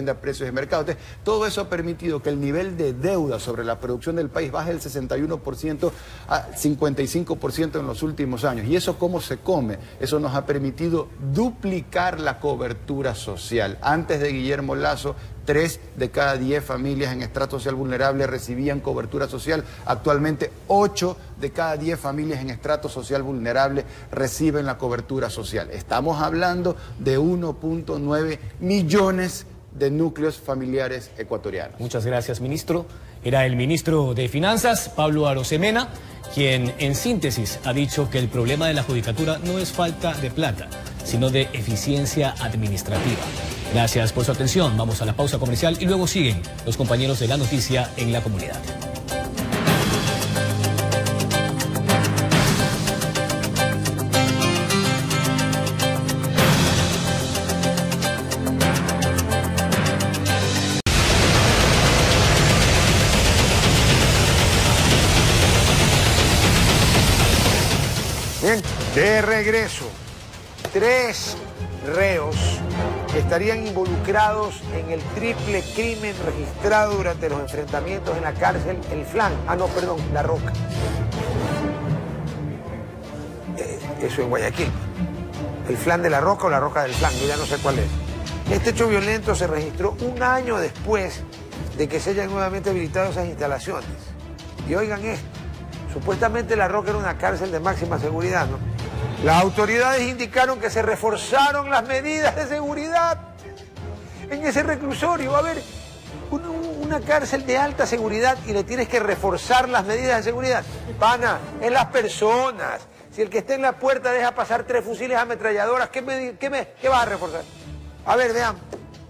a precios de mercado. Entonces, todo eso ha permitido que el nivel de deuda sobre la producción del país baje del 61% a 55% en los últimos años. ¿Y eso cómo se come? Eso nos ha permitido duplicar la cobertura social. Antes de Guillermo Lasso, 3 de cada 10 familias en estrato social vulnerable recibían cobertura social. Actualmente 8 de cada 10 familias en estrato social vulnerable reciben la cobertura social. Estamos hablando de 1.9 millones de núcleos familiares ecuatorianos. Muchas gracias, ministro. Era el ministro de Finanzas, Pablo Arosemena, quien en síntesis ha dicho que el problema de la judicatura no es falta de plata, sino de eficiencia administrativa. Gracias por su atención. Vamos a la pausa comercial y luego siguen los compañeros de La Noticia en la Comunidad. Bien, de regreso, 3 reos estarían involucrados en el triple crimen registrado durante los enfrentamientos en la cárcel El Flan. La Roca. Eso en Guayaquil. El Flan de La Roca o La Roca del Flan, yo ya no sé cuál es. Este hecho violento se registró un año después de que se hayan nuevamente habilitado esas instalaciones. Y oigan esto, supuestamente La Roca era una cárcel de máxima seguridad, ¿no? Las autoridades indicaron que se reforzaron las medidas de seguridad en ese reclusorio. A ver, una cárcel de alta seguridad y le tienes que reforzar las medidas de seguridad. Pana, es las personas. Si el que esté en la puerta deja pasar 3 fusiles ametralladoras, ¿qué vas a reforzar? A ver, veamos.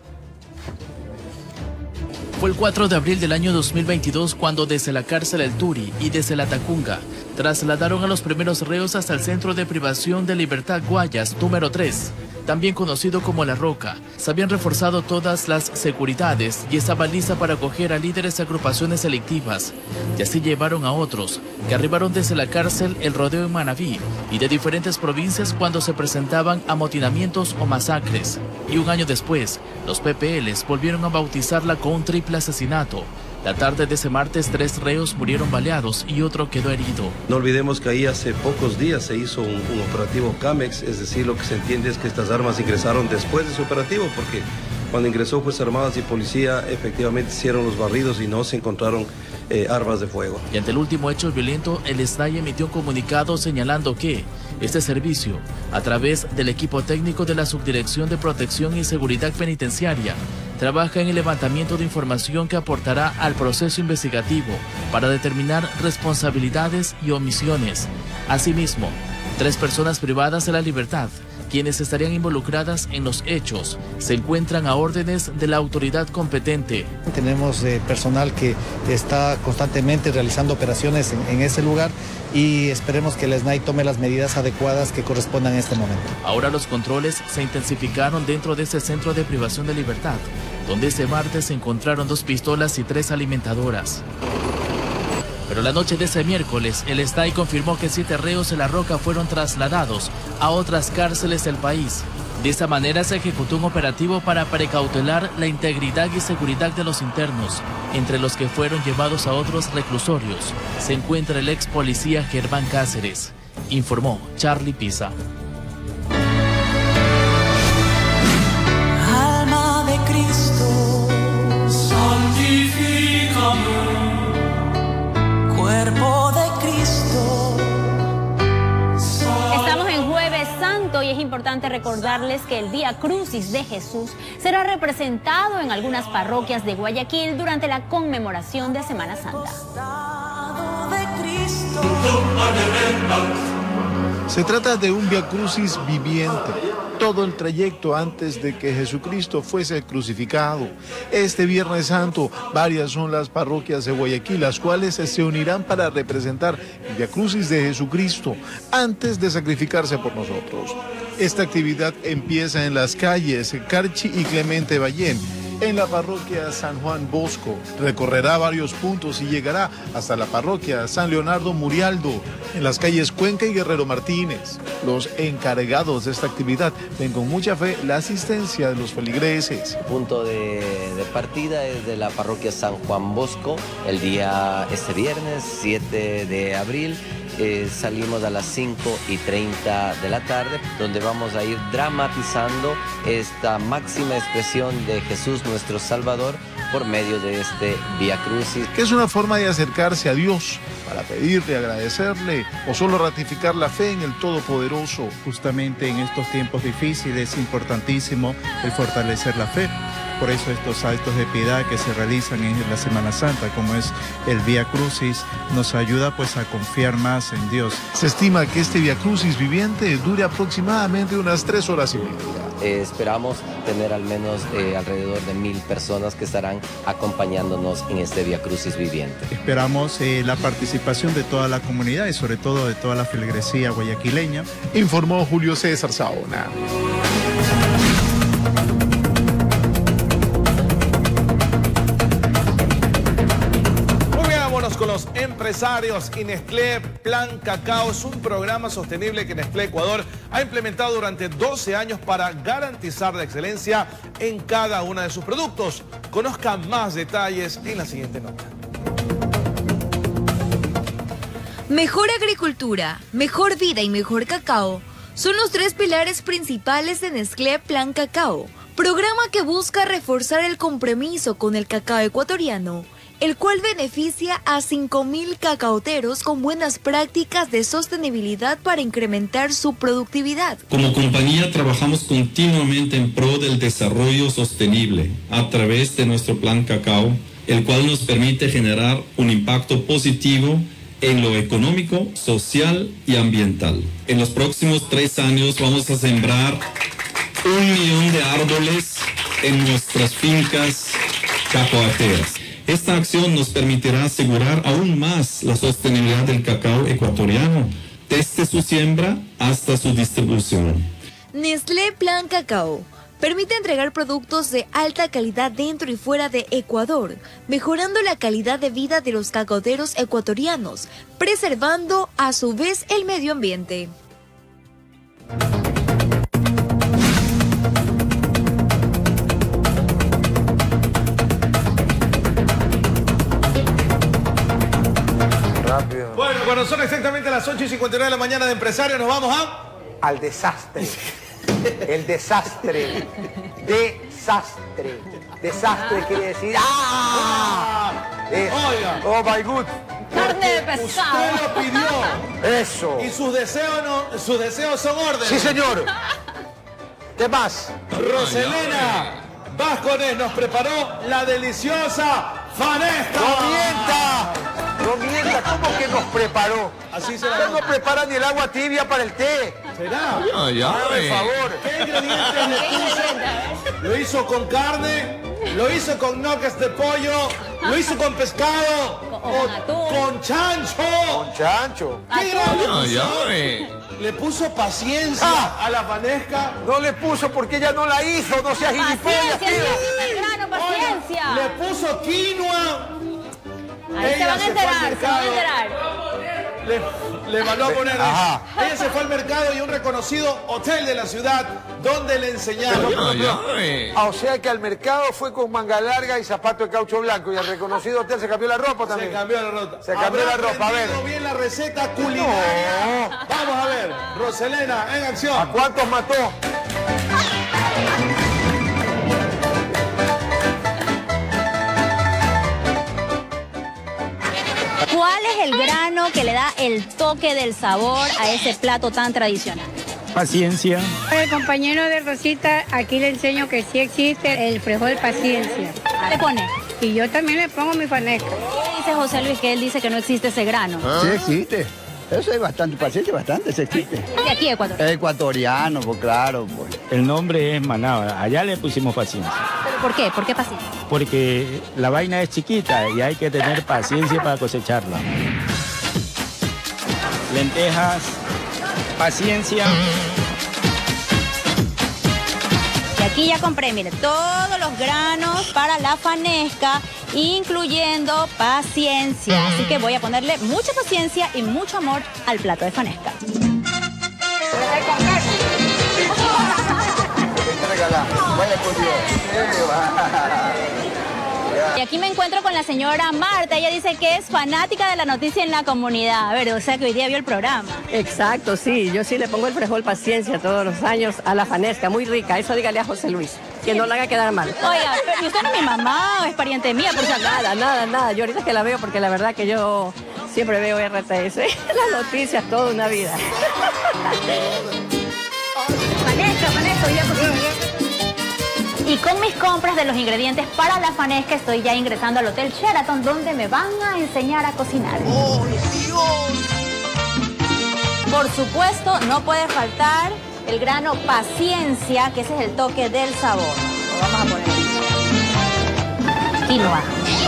Fue el 4 de abril del año 2022 cuando desde la cárcel El Turi y desde la Tacunga trasladaron a los primeros reos hasta el Centro de Privación de Libertad Guayas, número 3, también conocido como La Roca. Se habían reforzado todas las seguridades y estaba lista para acoger a líderes de agrupaciones delictivas. Y así llevaron a otros que arribaron desde la cárcel El Rodeo en Manabí y de diferentes provincias cuando se presentaban amotinamientos o masacres. Y un año después, los PPLs volvieron a bautizarla con un triple asesinato. La tarde de ese martes, 3 reos murieron baleados y otro quedó herido. No olvidemos que ahí hace pocos días se hizo un operativo CAMEX, es decir, lo que se entiende es que estas armas ingresaron después de su operativo, porque cuando ingresó Fuerzas Armadas y Policía efectivamente hicieron los barridos y no se encontraron armas de fuego. Y ante el último hecho violento, el SNAI emitió un comunicado señalando que este servicio, a través del equipo técnico de la Subdirección de Protección y Seguridad Penitenciaria, trabaja en el levantamiento de información que aportará al proceso investigativo para determinar responsabilidades y omisiones. Asimismo, 3 personas privadas de la libertad, quienes estarían involucradas en los hechos, se encuentran a órdenes de la autoridad competente. Tenemos personal que está constantemente realizando operaciones en ese lugar y esperemos que el SNAI tome las medidas adecuadas que correspondan en este momento. Ahora los controles se intensificaron dentro de ese centro de privación de libertad, donde ese martes se encontraron 2 pistolas y 3 alimentadoras. Pero la noche de ese miércoles, el SNAI confirmó que 7 reos de La Roca fueron trasladados a otras cárceles del país. De esta manera se ejecutó un operativo para precautelar la integridad y seguridad de los internos. Entre los que fueron llevados a otros reclusorios se encuentra el ex policía Germán Cáceres, informó Charlie Pisa. Alma de Cristo, santifícame. Cuerpo de Cristo. Estamos en Jueves Santo y es importante recordarles que el Vía Crucis de Jesús será representado en algunas parroquias de Guayaquil durante la conmemoración de Semana Santa. Se trata de un Vía Crucis viviente, todo el trayecto antes de que Jesucristo fuese crucificado. Este Viernes Santo, varias son las parroquias de Guayaquil, las cuales se unirán para representar el Vía Crucis de Jesucristo antes de sacrificarse por nosotros. Esta actividad empieza en las calles Carchi y Clemente Ballén en la parroquia San Juan Bosco. Recorrerá varios puntos y llegará hasta la parroquia San Leonardo Murialdo, en las calles Cuenca y Guerrero Martínez. Los encargados de esta actividad ven con mucha fe la asistencia de los feligreses. El punto de partida es de la parroquia San Juan Bosco. Este viernes 7 de abril salimos a las 5:30 de la tarde, donde vamos a ir dramatizando esta máxima expresión de Jesús nuestro Salvador por medio de este Vía Crucis. Que es una forma de acercarse a Dios para pedirle, agradecerle o solo ratificar la fe en el Todopoderoso. Justamente en estos tiempos difíciles es importantísimo el fortalecer la fe. Por eso estos actos de piedad que se realizan en la Semana Santa, como es el Vía Crucis, nos ayuda pues a confiar más en Dios. Se estima que este Vía Crucis viviente dure aproximadamente unas 3 horas y media. Esperamos tener al menos alrededor de 1000 personas que estarán acompañándonos en este Vía Crucis viviente. Esperamos la participación de toda la comunidad y sobre todo de toda la feligresía guayaquileña. Informó Julio César Saona. Con los empresarios y Nestlé Plan Cacao es un programa sostenible que Nestlé Ecuador ha implementado durante 12 años para garantizar la excelencia en cada uno de sus productos. Conozca más detalles en la siguiente nota. Mejor agricultura, mejor vida y mejor cacao son los 3 pilares principales de Nestlé Plan Cacao, programa que busca reforzar el compromiso con el cacao ecuatoriano, el cual beneficia a 5.000 cacaoteros con buenas prácticas de sostenibilidad para incrementar su productividad. Como compañía trabajamos continuamente en pro del desarrollo sostenible a través de nuestro Plan Cacao, el cual nos permite generar un impacto positivo en lo económico, social y ambiental. En los próximos 3 años vamos a sembrar 1 millón de árboles en nuestras fincas cacaoteras. Esta acción nos permitirá asegurar aún más la sostenibilidad del cacao ecuatoriano, desde su siembra hasta su distribución. Nestlé Plan Cacao permite entregar productos de alta calidad dentro y fuera de Ecuador, mejorando la calidad de vida de los cacaoteros ecuatorianos, preservando a su vez el medio ambiente. Rápido. Bueno, cuando son exactamente las 8:59 de la mañana de Empresario, nos vamos al desastre. El desastre. Desastre. Desastre quiere decir ¡ah! Oiga. Oh my God. Carne de pescado. Usted lo pidió. Eso. Y sus deseos son órdenes. Sí, señor. ¿Qué más? Roselena Vázquez nos preparó la deliciosa fanesca. ¡No mienta! No mienta, ¿cómo que nos preparó? Así será. Usted no prepara ni el agua tibia para el té. ¿Será? Por favor. ¿Qué ingredientes le puso? Lo hizo con carne, lo hizo con nuggets de pollo, lo hizo con pescado, con chancho. Con chancho. Le puso paciencia a la fanesca. No le puso porque ella no la hizo, no seas gilipollas, tío. Paciencia. Le puso quinoa. Ahí se van a enterar, Le mandó a poner. Ella se fue al mercado y un reconocido hotel de la ciudad donde le enseñaron. O sea que al mercado fue con manga larga y zapato de caucho blanco y al reconocido hotel se cambió la ropa también. Se cambió la ropa. Se cambió la ropa, a ver. Bien la receta culinaria. No. Vamos a ver. Roselena, en acción. ¿A cuántos mató? ¿Cuál es el grano que le da el toque del sabor a ese plato tan tradicional? Paciencia. El compañero de Rosita, aquí le enseño que sí existe el frijol paciencia. ¿Le pone? Y yo también le pongo mi fanesca. ¿Qué dice José Luis que él dice que no existe ese grano? Sí existe. Eso es bastante paciencia, bastante, se existe. ¿De aquí Ecuador? Ecuatoriano, pues claro, pues. El nombre es Manaba. Allá le pusimos paciencia. ¿Pero por qué? ¿Por qué paciencia? Porque la vaina es chiquita y hay que tener paciencia para cosecharla. Lentejas, paciencia. ¿Y Aquí ya compré, miren, todos los granos para la fanesca, incluyendo paciencia. Así que voy a ponerle mucha paciencia y mucho amor al plato de fanesca. Y aquí me encuentro con la señora Marta. Ella dice que es fanática de la noticia en la comunidad. A ver, o sea que hoy día vio el programa. Exacto, sí. Yo sí le pongo el frijol paciencia todos los años a la fanesca. Muy rica. Eso dígale a José Luis. Que no la haga quedar mal. Oiga, pero ¿usted no es mi mamá o es pariente mía? Por si acaso? Nada. Yo ahorita que la veo porque la verdad que yo siempre veo RTS. Las noticias toda una vida. Fanesca, hoy día cocino. Y con mis compras de los ingredientes para la fanesca estoy ya ingresando al Hotel Sheraton, donde me van a enseñar a cocinar. ¡Oh, Dios! Por supuesto, no puede faltar el grano paciencia, que ese es el toque del sabor. Lo vamos a poner. Quinoa.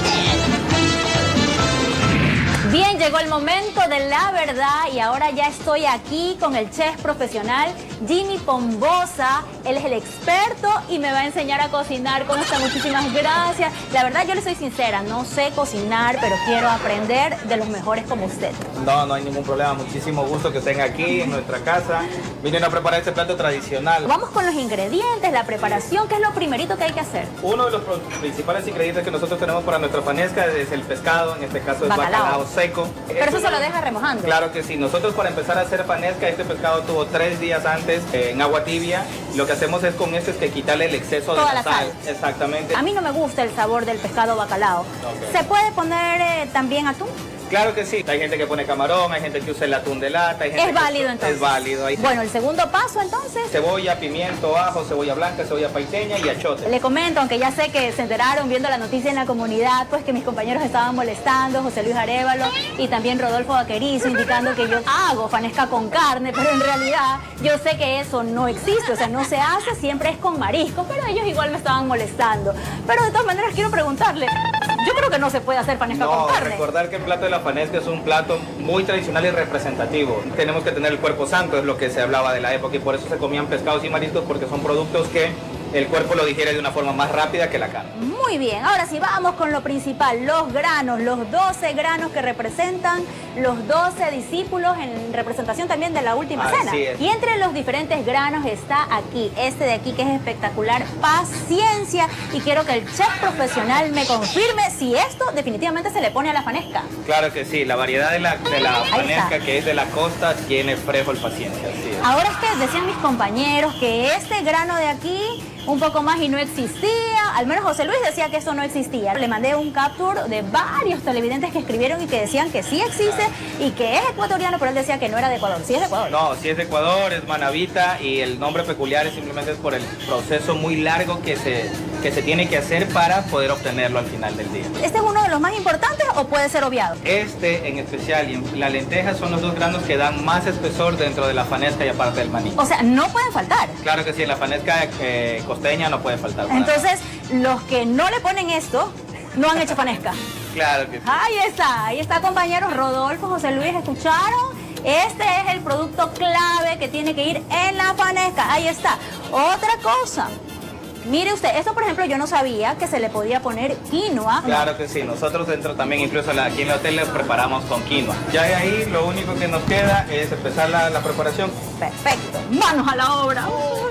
Bien, llegó el momento de la verdad y ahora ya estoy aquí con el chef profesional Jimmy Pombosa. Él es el experto y me va a enseñar a cocinar con esta. Muchísimas gracias. La verdad, yo le soy sincera, no sé cocinar, pero quiero aprender de los mejores como usted. No hay ningún problema. Muchísimo gusto que estén aquí en nuestra casa. Vienen a preparar este plato tradicional. Vamos con los ingredientes, la preparación, ¿qué es lo primerito que hay que hacer? Uno de los principales ingredientes que nosotros tenemos para nuestra fanesca es el pescado, en este caso es bacalao seco. Pero eso se lo deja remojando. Claro que sí. Nosotros para empezar a hacer fanesca, este pescado tuvo 3 días antes en agua tibia. Lo que hacemos es con este es que quitarle el exceso de la sal. Exactamente. A mí no me gusta el sabor del pescado bacalao. Okay. ¿Se puede poner también atún? Claro que sí. Hay gente que pone camarón, hay gente que usa el atún de lata. Hay gente es válido entonces. Es válido. Bueno, el segundo paso entonces. Cebolla, pimiento, ajo, cebolla blanca, cebolla paiteña y achote. Le comento, aunque ya sé que se enteraron viendo la noticia en la comunidad, pues que mis compañeros estaban molestando, José Luis Arévalo y también Rodolfo Vaquerizo, indicando que yo hago fanesca con carne, pero en realidad yo sé que eso no existe, o sea, no se hace, siempre es con marisco, pero ellos igual me estaban molestando. Pero de todas maneras quiero preguntarle, yo creo que no se puede hacer fanesca con carne. Recordar que el plato de la fanesca es un plato muy tradicional y representativo. Tenemos que tener el cuerpo santo, es lo que se hablaba de la época, y por eso se comían pescados y mariscos, porque son productos que el cuerpo lo digiere de una forma más rápida que la carne. Muy bien, ahora sí vamos con lo principal, los granos, los 12 granos que representan los 12 discípulos en representación también de la última cena. Y entre los diferentes granos está aquí, este de aquí que es espectacular, paciencia, y quiero que el chef profesional me confirme si esto definitivamente se le pone a la fanesca. Claro que sí, la variedad de la fanesca que es de la costa tiene frijol paciencia. Sí. Ahora es que decían mis compañeros que este grano de aquí un poco más y no existía, al menos José Luis decía que eso no existía. Le mandé un capture de varios televidentes que escribieron y que decían que sí existe y que es ecuatoriano, pero él decía que no era de Ecuador. ¿Sí es de Ecuador? No, sí es de Ecuador, es manavita, y el nombre peculiar es simplemente por el proceso muy largo que se tiene que hacer para poder obtenerlo al final del día. ¿Este es uno de los más importantes o puede ser obviado? Este en especial y la lenteja son los dos granos que dan más espesor dentro de la fanesca y aparte del maní. O sea, no pueden faltar. Claro que sí, en la fanesca costeña no puede faltar. Entonces, los que no le ponen esto, no han hecho fanesca. Claro que sí. Ahí está, compañeros. Rodolfo, José Luis, ¿escucharon? Este es el producto clave que tiene que ir en la fanesca. Ahí está. Otra cosa. Mire usted, esto por ejemplo yo no sabía que se le podía poner quinoa. Claro que sí, nosotros dentro también, incluso aquí en el hotel le preparamos con quinoa. Ya de ahí lo único que nos queda es empezar la preparación. Perfecto, manos a la obra.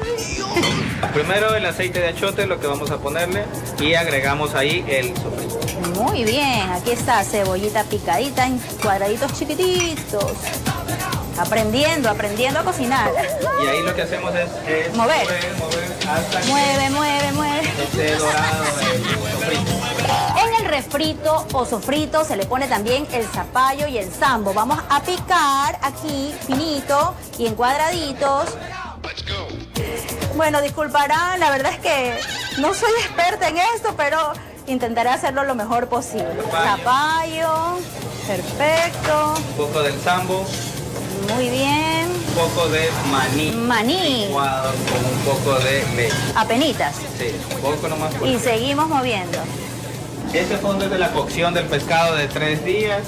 Primero el aceite de achote, lo que vamos a ponerle, y agregamos ahí el sofrito. Muy bien, aquí está cebollita picadita en cuadraditos chiquititos. Aprendiendo a cocinar. Y ahí lo que hacemos es mover hasta mueve. Este dorado del sofrito. En el refrito o sofrito se le pone también el zapallo y el sambo. Vamos a picar aquí finito y en cuadraditos. Bueno, disculparán, la verdad es que no soy experta en esto, pero intentaré hacerlo lo mejor posible. Zapallo, perfecto. Un poco del sambo. Muy bien. Un poco de maní. Licuado con un poco de leche. Apenitas. Sí, un poco nomás. Y seguimos moviendo. Este fondo es de la cocción del pescado de 3 días.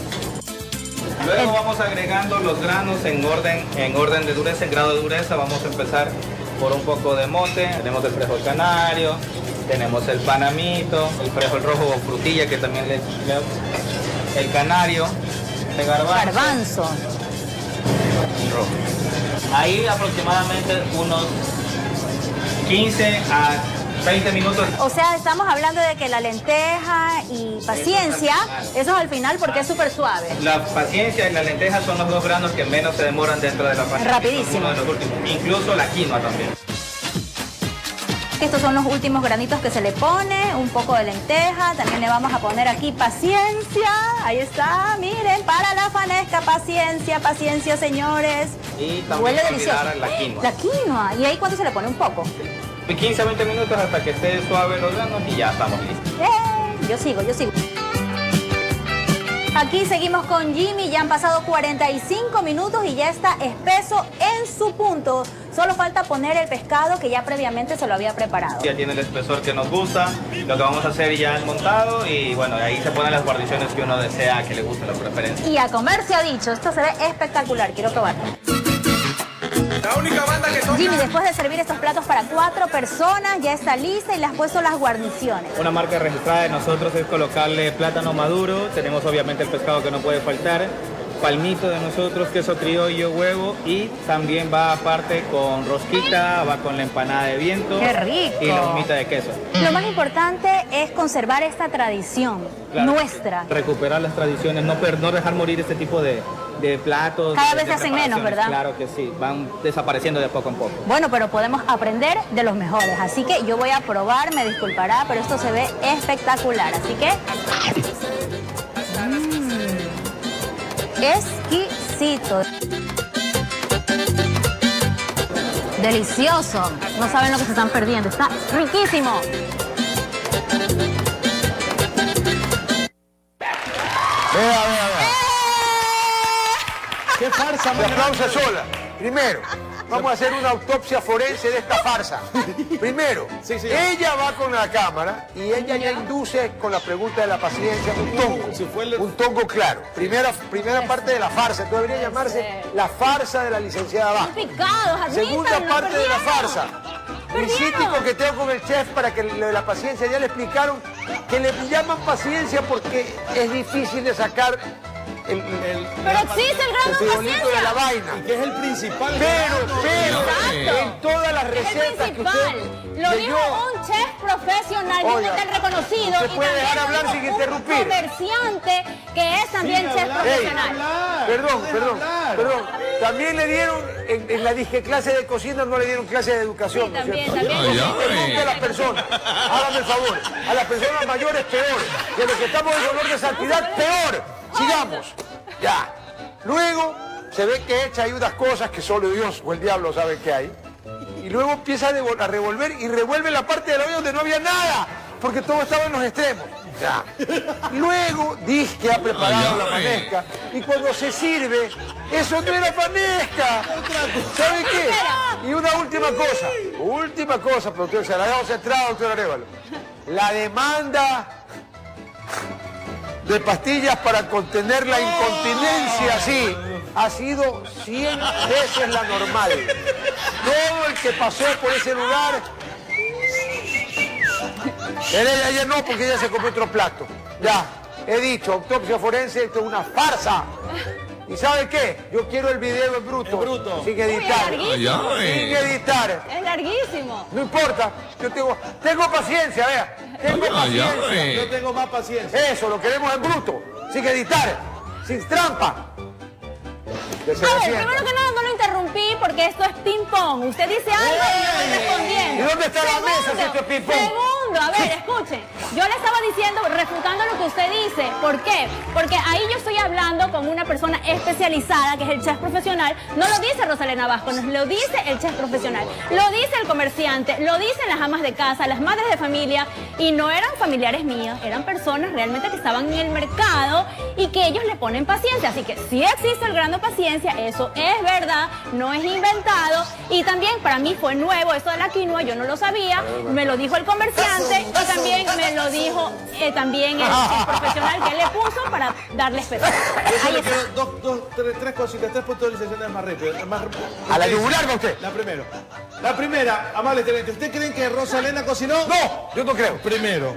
Luego vamos agregando los granos en orden de dureza, en grado de dureza. Vamos a empezar por un poco de mote. Tenemos el frijol canario, tenemos el panamito, el frijol rojo frutilla que también el canario, el garbanzo. Rojo. Ahí aproximadamente unos 15 a 20 minutos. O sea, estamos hablando de que la lenteja y paciencia, eso es al final porque es súper suave. La paciencia y la lenteja son los dos granos que menos se demoran dentro de la paciencia. Rapidísimo. Uno de los últimos. Incluso la quinoa también. Estos son los últimos granitos que se le pone, un poco de lenteja, también le vamos a poner aquí paciencia, ahí está, miren, para la fanesca, paciencia, paciencia, señores. Y también huele delicioso. la quinoa. La quinoa, ¿y ahí cuánto se le pone? Un poco. 15 a 20 minutos hasta que esté suave los granos y ya estamos listos. Yo sigo. Aquí seguimos con Jimmy, ya han pasado 45 minutos y ya está espeso en su punto. Solo falta poner el pescado que ya previamente se lo había preparado. Ya tiene el espesor que nos gusta, lo que vamos a hacer ya es montado y bueno, ahí se ponen las guarniciones que uno desea, que le guste la preferencia. Y a comer se ha dicho, esto se ve espectacular, quiero probar. La única banda que toca... Jimmy, después de servir estos platos para 4 personas, ya está lista y le has puesto las guarniciones. Una marca registrada de nosotros es colocarle plátano maduro, tenemos obviamente el pescado que no puede faltar, palmito de nosotros, queso criollo, huevo y también va aparte con rosquita, va con la empanada de viento. ¡Qué rico! Y la humita de queso. Lo más importante es conservar esta tradición nuestra. Recuperar las tradiciones, no dejar morir este tipo de platos. Cada vez se hacen menos, ¿verdad? Claro que sí, van desapareciendo de poco en poco. Bueno, pero podemos aprender de los mejores, así que yo voy a probar, me disculpará, pero esto se ve espectacular, así que... exquisito. Delicioso. No saben lo que se están perdiendo, está riquísimo. Vea. ¡Qué farsa! Se aplausa sola. Primero, vamos a hacer una autopsia forense de esta farsa. Primero, ella va con la cámara y ella ya induce con la pregunta de la paciencia un tongo claro. Primera parte de la farsa. Esto debería llamarse la farsa de la licenciada Vázquez. Segunda parte de la farsa. Visite coqueteo con el chef para que lo de la paciencia ya le explicaron que le llaman paciencia porque es difícil de sacar pero existe el grano de paciencia de la vaina. Y que es el principal. Pero en todas las recetas que usted lo dijo un chef profesional, un hotel reconocido. Usted puede dejar hablar sin interrumpir. Un comerciante que es también chef profesional. Perdón. También le dieron, en la disque clase de cocina no le dieron clase de educación. Sí, también. A las personas, háganme el favor, a las personas mayores peor. Que los que estamos en olor de santidad, peor. Sigamos. Ya. Luego se ve que echa ahí unas cosas que solo Dios o el diablo sabe que hay. Y luego empieza a revolver y revuelve la parte de la olla donde no había nada, porque todo estaba en los extremos. Ya. Luego dice que ha preparado la fanesca y cuando se sirve, eso no era fanesca. ¿Sabe qué? Y una última cosa, pero usted se la dejó centrada, doctor Arévalo. La demanda de pastillas para contener la incontinencia, sí, ha sido 100 veces la normal. Todo el que pasó por ese lugar... Ella ayer no, porque ella se comió otro plato. Ya, he dicho, autopsia forense, esto es una farsa. ¿Y sabe qué? Yo quiero el video en bruto. Sin editar. Sin editar. Es larguísimo. No importa. Yo tengo paciencia, vea. Tengo paciencia. Yo tengo más paciencia. Eso, lo queremos en bruto. Sin editar. Sin trampa. A ver, primero que nada no lo interrumpí porque esto es ping-pong. Usted dice algo y yo voy respondiendo. ¿Y dónde está la mesa si esto es ping-pong? Segundo, a ver, escuchen. Yo le estaba diciendo, refutando lo que usted dice. ¿Por qué? Porque ahí yo estoy hablando con una persona especializada, que es el chef profesional. No lo dice Rosalena Vasco, nos lo dice el chef profesional. Lo dice el comerciante, lo dicen las amas de casa, las madres de familia. Y no eran familiares míos, eran personas realmente que estaban en el mercado y que ellos le ponen paciencia. Así que sí existe el grano de paciencia, eso es verdad, no es inventado. Y también para mí fue nuevo eso de la quinoa, yo no lo sabía, me lo dijo el comerciante. importante y también me lo dijo también el profesional que le puso para darle esperanza. Ahí está. Tres cositas, 3 puntualizaciones más rápido. A la yugular va usted. La primera, amable teniente, ¿usted creen que Rosalena cocinó? No, yo no creo. Primero.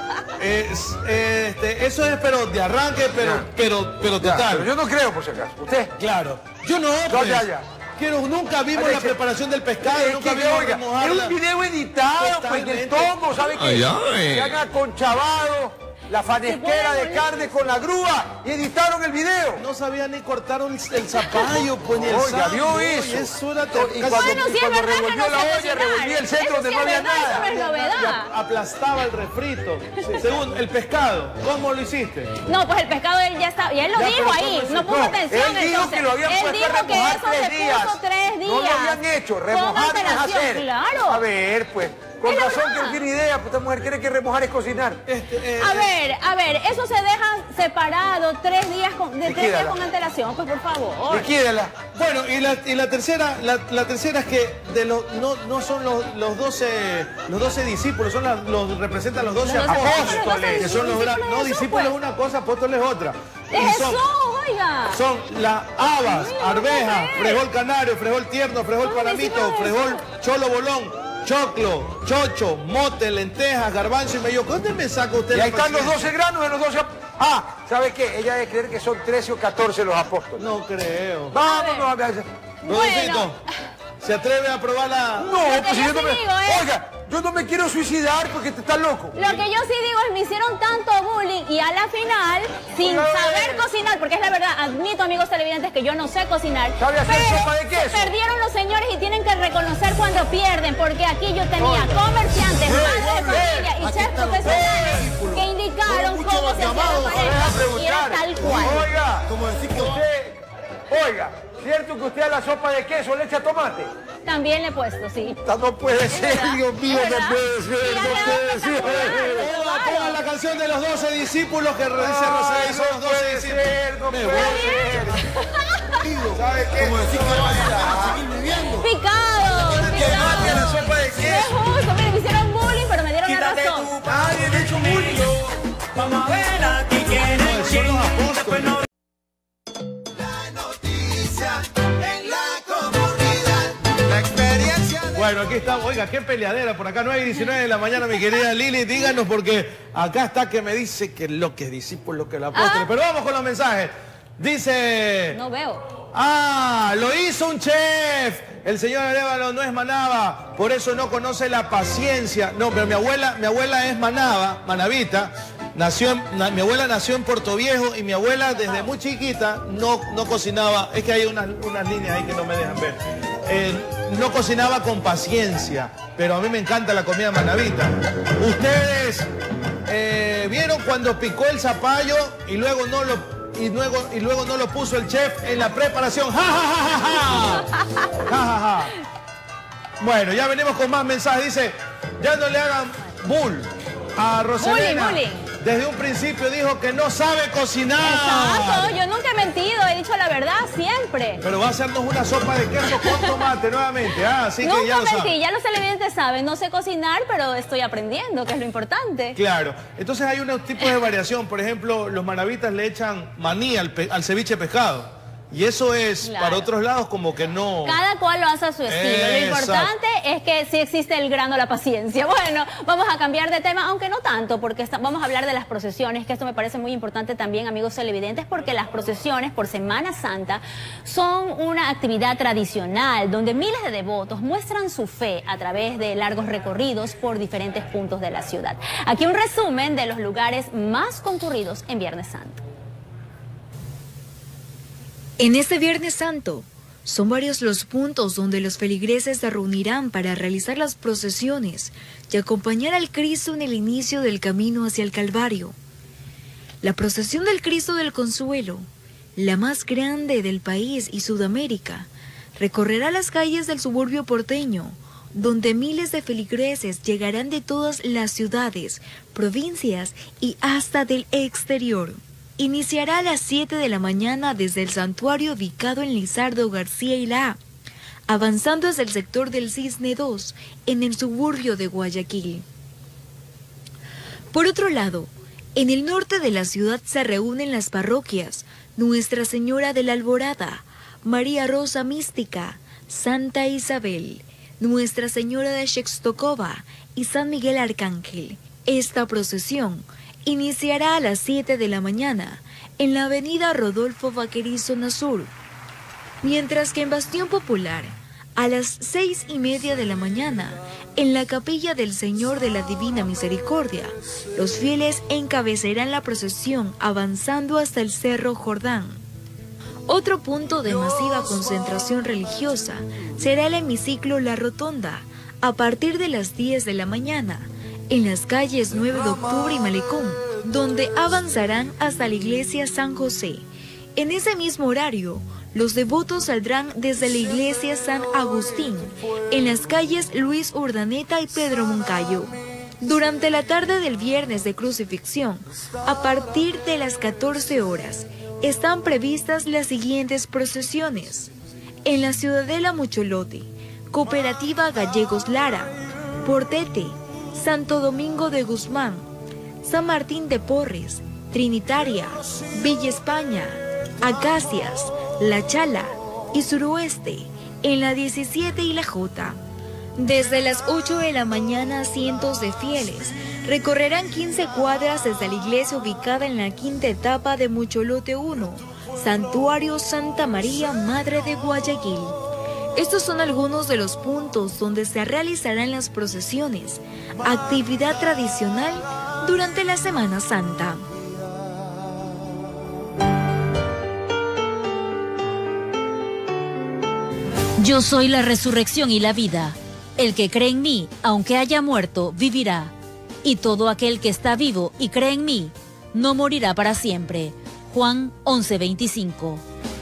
Eso es pero de arranque, pero total. Pero yo no creo, por si acaso. ¿Usted? Claro. Yo no, pues. Nunca vimos la preparación del pescado, nunca vimos remojarla. Es un video editado, pues, en el tomo, ¿sabe qué? Se han aconchabado la fanesquera de carne con la grúa y editaron el video. No sabían ni cortar el zapallo, pues, ni el Oiga, vio eso. Eso era y cuando revolvió la olla, revolvía el centro donde no había nada. Aplastaba el refrito. Segundo, el pescado, ¿cómo lo hiciste? No, pues el pescado él ya estaba, y él lo dijo ahí, no puso atención. Él dijo que lo habían puesto a remojar 3 días. No lo habían hecho, remojar no es hacer. Claro. A ver, pues. Con razón que no tiene idea, pues esta mujer cree que remojar es cocinar. A ver, eso se deja separado 3 días con antelación, pues por favor. Liquídela. Bueno, y la tercera es que no son los 12 discípulos, representan los 12 apóstoles, que son los discípulos es una cosa, apóstoles es otra. Es Jesús, oiga. Son las habas, arvejas, frejol canario, frejol tierno, frejol paramito, frejol cholo bolón, choclo, chocho, mote, lentejas, garbanzo y mello. ¿Dónde me saca usted? Y ahí están los 12 granos de los 12 ¿sabe qué? Ella debe creer que son 13 o 14 los apóstoles. No creo. Vámonos a ver. Bueno. ¿Se atreve a probar la...? No, pues yo no me... Oiga, yo no me quiero suicidar porque te estás loco. Lo que yo sí digo es, me hicieron tanto bullying y a la final, sin saber cocinar, porque es la verdad, admito, amigos televidentes, que yo no sé cocinar. ¿Sabe hacer sopa de queso? Se perdieron los señores y tienen que reconocer cuando pierden, porque aquí yo tenía comerciantes, madres de familia y chefs profesionales que indicaron cómo se hacía la pareja y era tal cual. Oiga, como decir que usted... Oiga, ¿cierto que usted a la sopa de queso le echa tomate? También le he puesto, sí. No puede ser, Dios mío, no puede ser, no puede ser. Pongan la canción de los 12 discípulos que dice Rosalía, son los 12 discípulos. No puede ser. ¿Sabe qué? Como decir que van a seguir viviendo. Picados. Tomate a la sopa de queso. Es justo, mire, me hicieron bullying, pero me dieron la razón. Nadie me ha hecho bullying. Vamos a ver aquí quién es quién. Después no. Bueno, aquí estamos. Oiga, qué peleadera por acá, 9:19 de la mañana, mi querida Lili. Díganos, porque acá está que me dice que lo que es discípulo, que el apóstol. Pero vamos con los mensajes. Dice... No veo. Lo hizo un chef. El señor Arévalo no es manaba, por eso no conoce la paciencia. No, pero mi abuela es manavita. Mi abuela nació en Puerto Viejo y mi abuela desde muy chiquita no cocinaba. Es que hay unas líneas ahí que no me dejan ver. No cocinaba con paciencia, pero a mí me encanta la comida manavita. Ustedes vieron cuando picó el zapallo y luego no lo puso el chef en la preparación. ¡Ja, ja, ja, ja, ja! ¡Ja, ja, ja! Bueno, ya venimos con más mensajes. Dice, ya no le hagan bull a Rosalena. Desde un principio dijo que no sabe cocinar. Exacto, yo nunca he mentido, he dicho la verdad siempre. Pero va a hacernos una sopa de queso con tomate nuevamente. Así nunca que ya mentí, lo sabe. ya los televidentes saben, no sé cocinar, pero estoy aprendiendo, que es lo importante. Claro, entonces hay unos tipos de variación. Por ejemplo, los manavitas le echan maní al ceviche de pescado. Y eso es, para otros lados, como que no... Cada cual lo hace a su estilo. Lo importante es que sí existe el grano de la paciencia. Bueno, vamos a cambiar de tema, aunque no tanto, porque vamos a hablar de las procesiones, que esto me parece muy importante también, amigos televidentes, porque las procesiones por Semana Santa son una actividad tradicional, donde miles de devotos muestran su fe a través de largos recorridos por diferentes puntos de la ciudad. Aquí un resumen de los lugares más concurridos en Viernes Santo. En este Viernes Santo, son varios los puntos donde los feligreses se reunirán para realizar las procesiones y acompañar al Cristo en el inicio del camino hacia el Calvario. La procesión del Cristo del Consuelo, la más grande del país y Sudamérica, recorrerá las calles del suburbio porteño, donde miles de feligreses llegarán de todas las ciudades, provincias y hasta del exterior. Iniciará a las 7 de la mañana desde el santuario ubicado en Lizardo García y La A, avanzando hacia el sector del Cisne 2, en el suburbio de Guayaquil. Por otro lado, en el norte de la ciudad se reúnen las parroquias Nuestra Señora de la Alborada, María Rosa Mística, Santa Isabel, Nuestra Señora de Xextocova y San Miguel Arcángel. Esta procesión iniciará a las 7 de la mañana en la avenida Rodolfo Vaquerizo Nasur, mientras que en Bastión Popular, a las 6:30 de la mañana, en la Capilla del Señor de la Divina Misericordia, los fieles encabezarán la procesión avanzando hasta el Cerro Jordán. Otro punto de masiva concentración religiosa será el hemiciclo La Rotonda, a partir de las 10 de la mañana, en las calles 9 de Octubre y Malecón, donde avanzarán hasta la iglesia San José. En ese mismo horario, los devotos saldrán desde la iglesia San Agustín, en las calles Luis Urdaneta y Pedro Moncayo. Durante la tarde del viernes de Crucifixión, a partir de las 14 horas, están previstas las siguientes procesiones. En la Ciudadela Mucholote, Cooperativa Gallegos Lara, Portete, Santo Domingo de Guzmán, San Martín de Porres, Trinitaria, Villa España, Acacias, La Chala y Suroeste, en la 17 y la J. Desde las 8 de la mañana, cientos de fieles recorrerán 15 cuadras desde la iglesia ubicada en la quinta etapa de Mucholote 1, Santuario Santa María, Madre de Guayaquil. Estos son algunos de los puntos donde se realizarán las procesiones, actividad tradicional durante la Semana Santa. Yo soy la resurrección y la vida. El que cree en mí, aunque haya muerto, vivirá. Y todo aquel que está vivo y cree en mí, no morirá para siempre. Juan 11:25.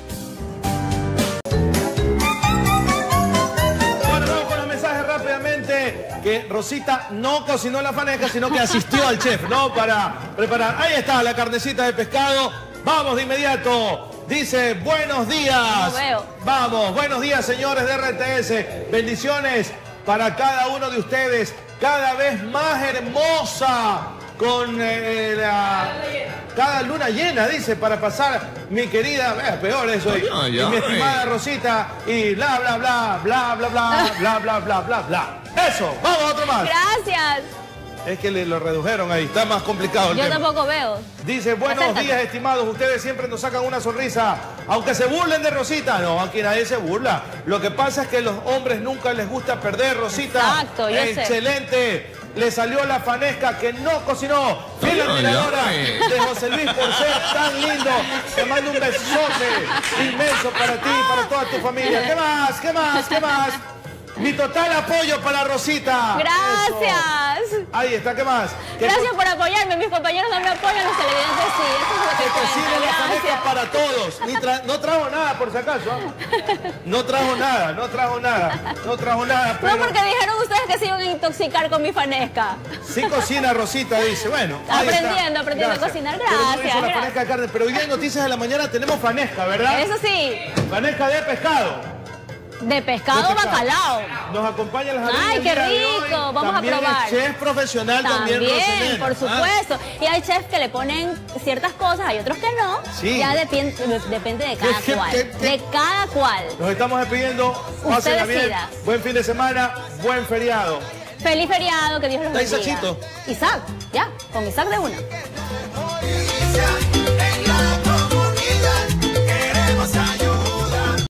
Bueno, vamos con los mensajes rápidamente. Que Rosita no cocinó la fanesca, sino que asistió al chef, ¿no? Para preparar. Ahí está la carnecita de pescado. Vamos de inmediato. Dice, buenos días. No veo. Vamos, buenos días, señores de RTS. Bendiciones para cada uno de ustedes. Cada vez más hermosa con cada luna llena, dice, para pasar mi querida, peor eso, y mi estimada Rosita, y bla, bla, bla, bla, bla, bla, bla, bla, bla, bla, bla. Eso, vamos a otro más. Gracias. Es que lo redujeron ahí, está más complicado el Yo tema. tampoco veo. Dice, buenos días, estimados. Ustedes siempre nos sacan una sonrisa. Aunque se burlen de Rosita. No, aquí nadie se burla. Lo que pasa es que a los hombres nunca les gusta perder, Rosita. Exacto, yo sé. Excelente. Le salió la fanesca que no cocinó. Fiel admiradora de José Luis por ser tan lindo. Te mando un besote inmenso para ti y para toda tu familia. ¿Qué más? ¿Qué más? ¿Qué más? Mi total apoyo para Rosita. Gracias. Eso. Ahí está, ¿qué más? Gracias por apoyarme. Mis compañeros no me apoyan, los televidentes sí. Eso es lo que cocine la fanesca Gracias. para todos. No trajo nada, por si acaso. ¿eh? No trajo nada, no trajo nada. No trajo nada, pero... No, porque dijeron ustedes que se iban a intoxicar con mi fanesca. Sí cocina Rosita, dice. Bueno, ahí Aprendiendo está. a Gracias. cocinar. Pero no hizo Gracias. la fanesca de carne, pero hoy día en Noticias de la Mañana tenemos fanesca, ¿verdad? Eso sí. Fanesca de pescado. De pescado bacalao. Nos acompaña la Ay, qué rico. Vamos también a probar. Es chef profesional también, Roselena. por supuesto. Y hay chefs que le ponen ciertas cosas, hay otros que no. Sí. Ya depende de cada cual. De cada cual. Nos estamos despidiendo. Usted Pásenla bien. decida. Buen fin de semana, buen feriado. Feliz feriado, que Dios los ¿Está bendiga. Isachito? Isaac, ya, con Isaac de una.